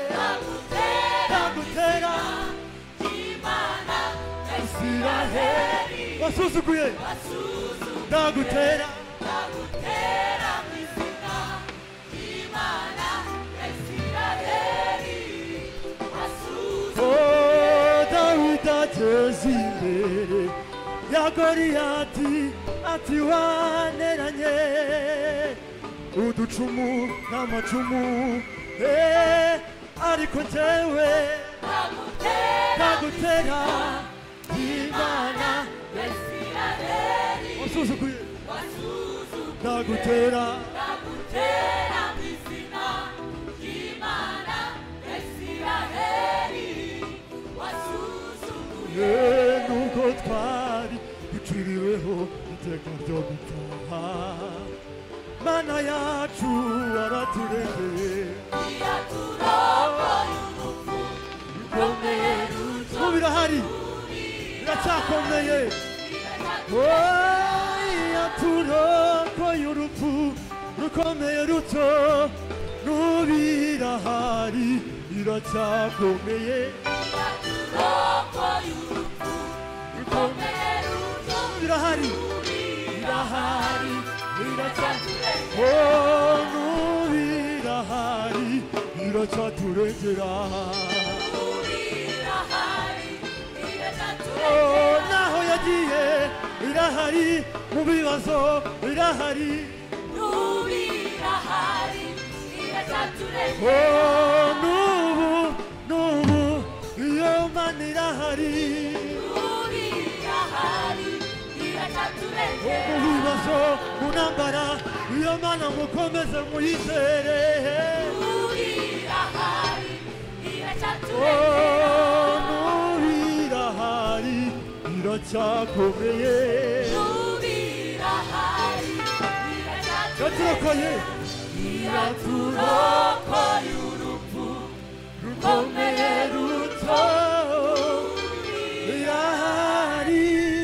ndagutera Imana Isiraheli wasuzuguye ndagutera ndagutera mwizina Imana Isiraheli wasuzuguye Dawidi ageze imbere ya Goliyati ati waneranye uducumu n'amacumu eh ariko njyewe ndagutera Imana Isiraheli wasuzuguye ndagutera ndagutera mwizina Imana Isiraheli wasuzuguye nubwo twari duciriweho iteka ryo gutaha Mana yacu waraturengeye iyaturokoye urupfu rukomeye ruto birahari biracyakomeye iyaturokoye urupfu rukomeye ruto n'ubirahari biracyakomeye iyaturokoye urupfu rukomeye ruto birahari birahari Oh, nubirahari iracaturengera Oh, naho yagiye irahari mu bibazo irahari nubirahari iracaturengera Oh, nubu nubu iyo Mana irahari nubirahari Mubibazo munambara iyo Mana mukomeze muyizere Nubirahari Nubirahari iracyakomeye Nubirahari iracyakomeye iraturokoye urupfu rukomeye ruto irahari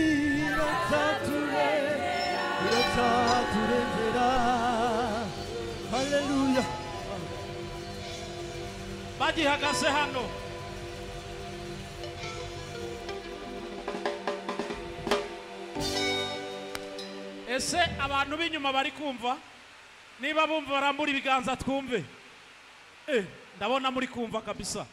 turengera haleluya bagihagaze hano ese abantu b'inyuma bari kumva niba bumva barambura ibiganza twumve eh ndabona muri kumva kabisa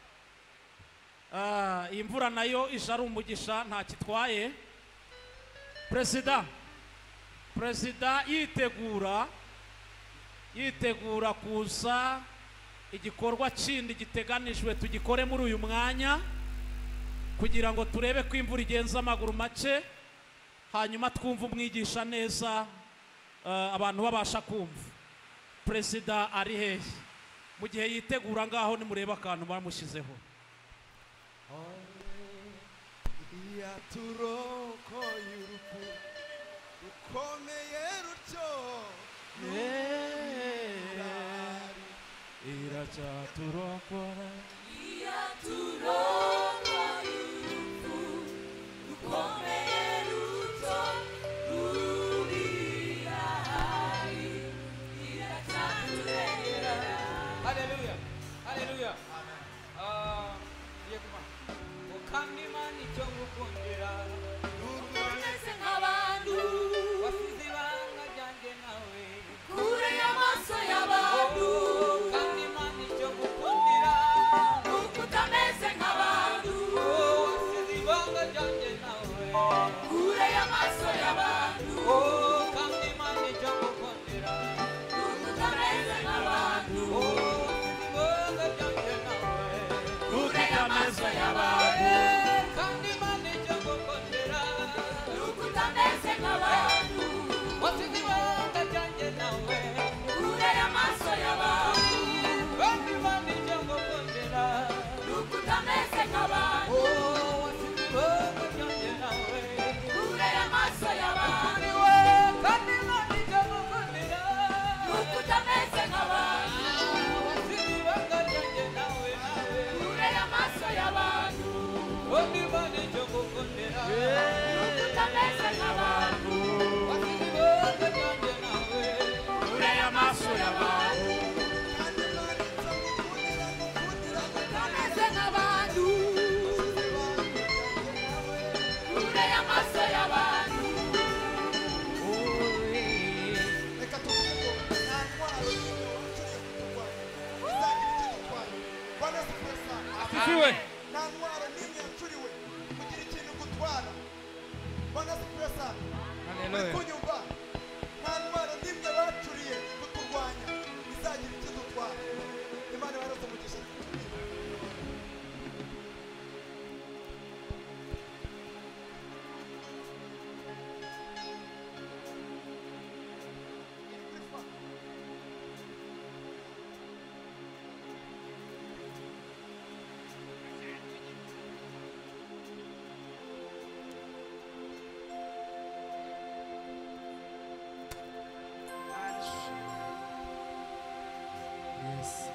ah imvura nayo ijari umugisha nta kitwaye President Perezida yitegura yitegura kuza igikorwa kindi giteganijwe tugikore muri uyu mwanya kugira ngo turebe ko imvura igenza amaguru make hanyuma twumva umwigisha neza uh, abantu babasha kumva Perezida ari hehe mu gihe yitegura ngaho nimureba akantu bamushyizeho iyaturokoye urupfu rukomeye rutyo iracyaturokora iyaturokoye urupfu rukomeye ruto rurihari iracyaturengera haleluya haleluya amen ah yekuma ukandima nicyo ngukundira ukomeze nk'abantu wasize ibanga ryanjye nawe kure y'amaso y'abantu kandi Imana icyo gukundira nuko utameze nk'abantu wasize ibanga ryanjye nawe kure y'amaso y'abantu kandi Imana icyo gukundira nuko utameze nk'abantu wasize ibanga ryanjye nawe kure y'amaso y'abantu kandi Imana icyo gukundira nuko utameze nk'abantu wasize ibanga ryanjye nawe kure y'amaso y'abantu kandi Imana icyo gukundira nuko utameze nk'abantu wasize ibanga ryanjye nawe kure y'amaso y'abantu kandi Imana icyo gukundira nuko utameze nk'abantu wasize ibanga ryanjye nawe nawe kure y'amaso y'abantu kandi Imana icyo gukundira amaso y'abantu reka tuvuge ngo nta ntwaro n'imwe wacuriye ku kurwanya izagira icyo gutwara bwana sipesa Asifiwe. nta ntwaro n'imwe yacuriwe kugira ikintu gutwara bwana sipesa uri kunyumva nta ntwaro n'imwe bacuriye kuturwanya izagira icyo dutwara imana ibarose umugisha Yes.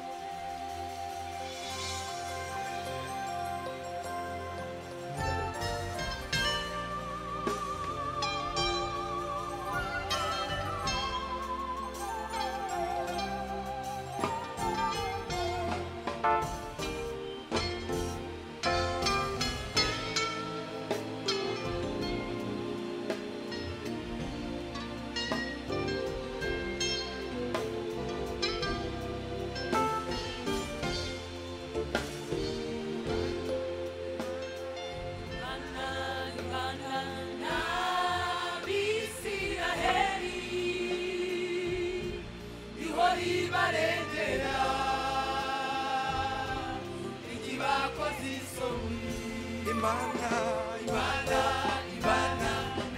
Imana, Imana, Imana,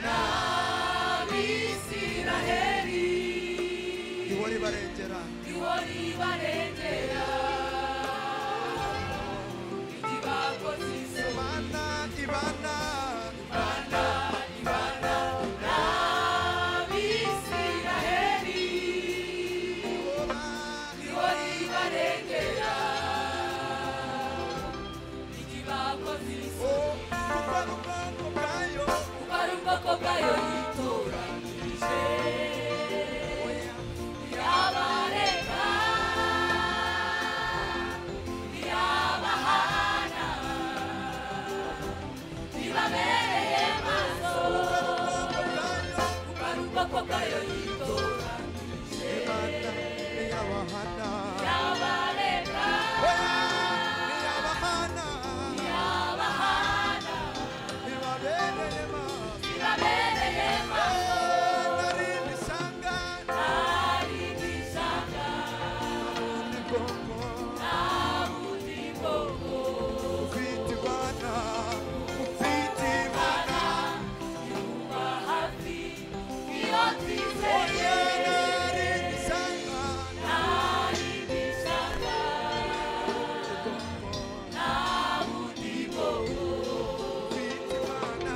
n'Abisiraheli, ihora ibarengera, ihora ibarengera, igibakoze Imana, Imana, Imana, Imana, n'Abisiraheli, ihora ibarengera, igibakoze ubwoko bwayo yitoranyirije yabareka yabahana bibabereye maso ubwoko bwayo yitoranyirije yabahana yabareka yabahana yabahana bibabereye maso bibabereye maso nari bisanga nari bisanga nabundi bwoko nabundi bwoko ufite Imana ufite Imana yuba hafi iyo twizeye nari bisanga nari bisanga nabundi bwoko ufite Imana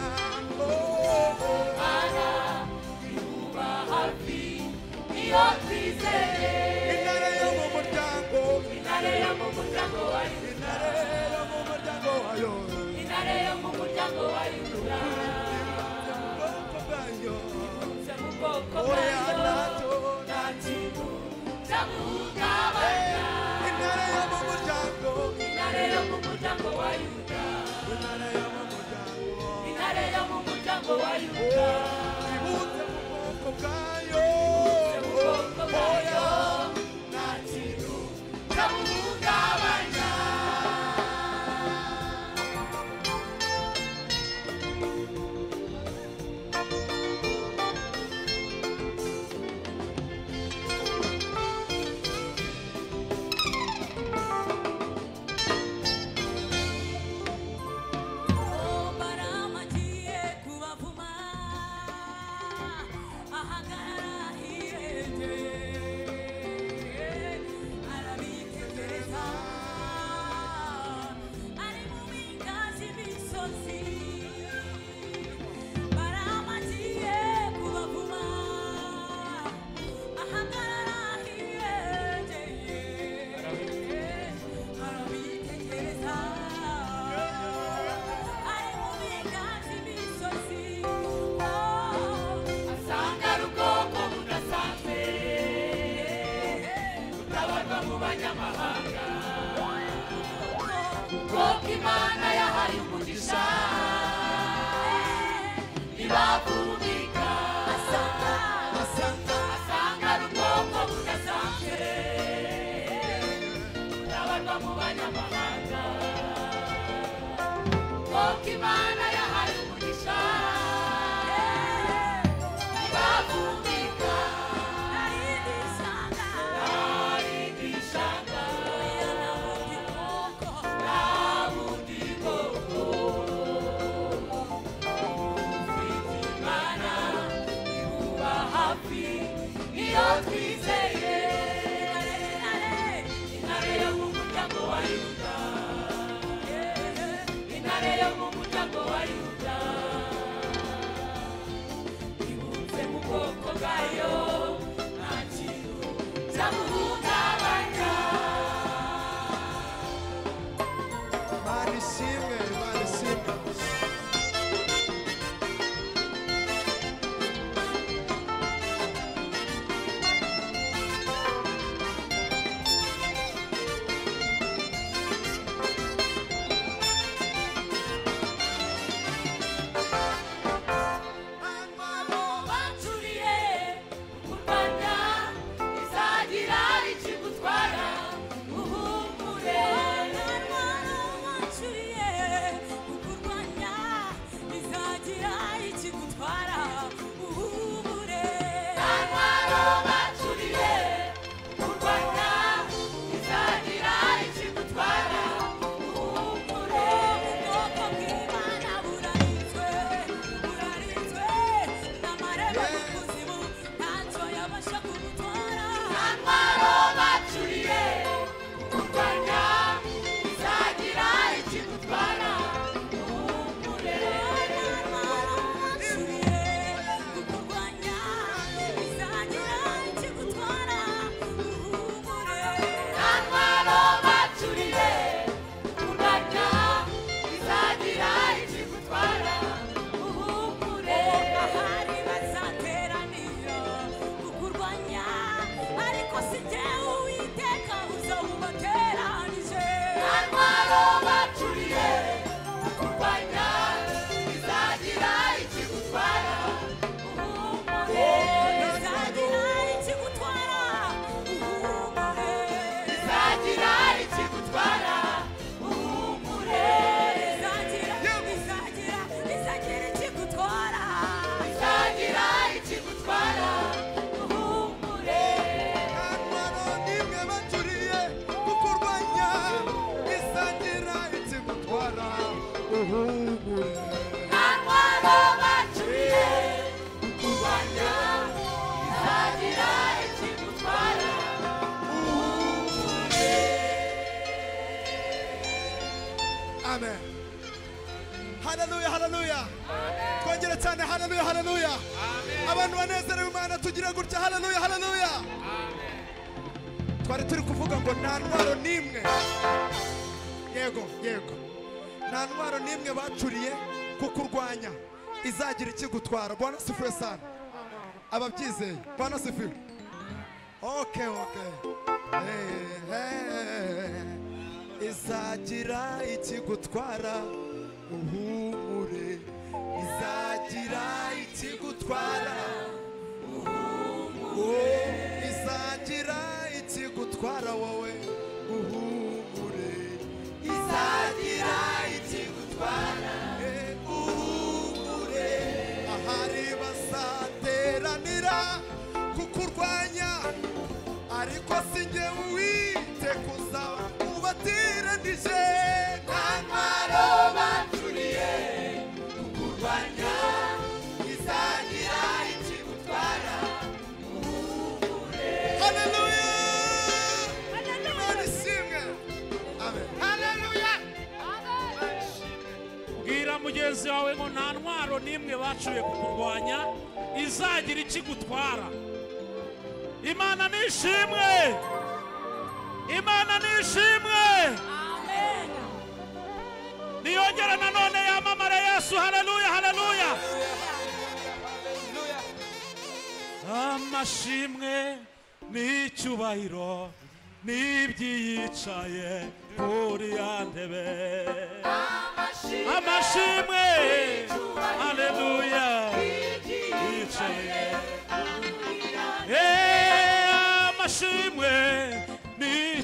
Imana yuba hafi iyo twizeye intare yo mu muryango intare yo mu muryango wa Yuda intare yo mu muryango wa Yuda intare yo mu muryango wa Yuda ubwoko bwayo ikunze mu bwoko bwayo nta kintu cyamuhungabanya intare yo mu muryango intare yo mu muryango wa Yuda intare yo mu muryango intare yo mu muryango wa Yuda ikunze mu bwoko bwayo ikunze mu bwoko bwayo nta kintu cyamuhungabanya Barama agiye kubavuma ahagara ntibavumika asanga asanga asanga ari ubwoko budasanzwe burabarwa mu banyamahanga kuko Imana yahaye umugisha ntibavumika narindi shanga narindi shanga oya nabundi bwoko nabundi bwoko ufite Imana ibuba hafi iyo twizeye intare yo mu muryango wa Yuda intare yo mu muryango wa Yuda ibunze mu bwoko bwayo nta kintu cyamuhungabanya Imana ishimwe Imana ishimwe bacuriye kurwanya izagira ikigutwara uhumure bacuriye kurwanya izagira ikigutwara uhumure ntwaro bacuriye kurwanya izagira ikigutwara uhumure ubwoko bw'Imana burarinzwe burarinzwe n'amarembo y'ikuzimu ntacyo yabasha kugutwara ntwaro bacuriye kurwanya izagira ikigutwara uhumure ntwaro bacuriye kurwanya izagira ikigutwara uhumure ntwaro bacuriye kurwanya izagira ikigutwara uhumure ahari bazateranira kukurwanya ariko si jyewe Uwiteka uzawubateranije ntwaro bacuriye kurwanya izagira ikigutwara uhumure izagira ikigutwara uhumure izagira ikigutwara uhumure izagira izagira izagira ikigutwara izagira ikigutwara uhumure ntwaro n'imwe bacuriye kukurwanya izagira ikigutwara uhumure ntwaro bacuriye kurwanya izagira ikigutwara uhumure Amen. Hallelujah, hallelujah. Twongere cyane hallelujah, hallelujah. Abantu banezerewe Imana tugira gutya hallelujah, hallelujah. Twari turi kuvuga ngo nta ntwaro n'imwe. Yego, yego. Nta ntwaro n'imwe bacuriye kukurwanya izagira ikigutwara. Bwana sifiwe sana. Ababyizeye. Bwana sifiwe. Okay, okay. Hey, hey. Izagira ikigutwara uhumure izagira ikigutwara uhumure izagira ikigutwara wowe uhumure izagira ikigutwara eh, uhumure ahari bazateranira kukurwanya ariko si jye Uwiteka uzaba ubateranije nta ntwaro bacuriye kukurwanya izagira ikigutwara uhumure haleluya Imana ishimwe amen haleluya bwira mugenzi wawe ngo nta ntwaro n'imwe bacuye kukurwanya izagira ikigutwara Imana nishimwe Imana nishimwe niyongera nanone yamamara Yesu haleluya haleluya amashimwe n'icyubahiro n'ibyiyicaye kuri ya ntebe amashimwe haleluya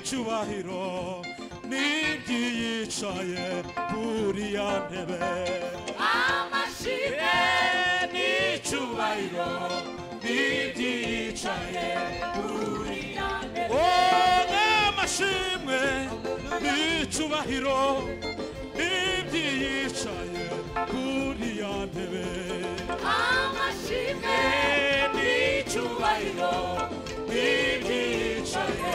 n'icyubahiro n'ibyiyicaye kuri ya ntebe amashimwe n'icyubahiro n'ibyiyicaye kuri ya ntebe oh n'amashimwe n'icyubahiro n'ibyiyicaye kuri ya ntebe amashimwe n'icyubahiro n'ibyicaye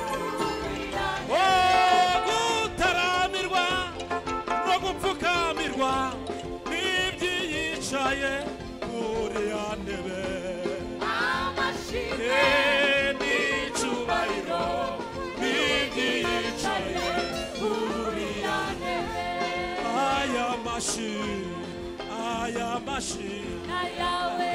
oh gutaramirwa no gupfukamirwa n'ibyiyicaye kuri ya ntebe amashimwe n'icyubahiro n'ibyiyicaye kuri ya ntebe aya mashimwe aya mashimwe ayawe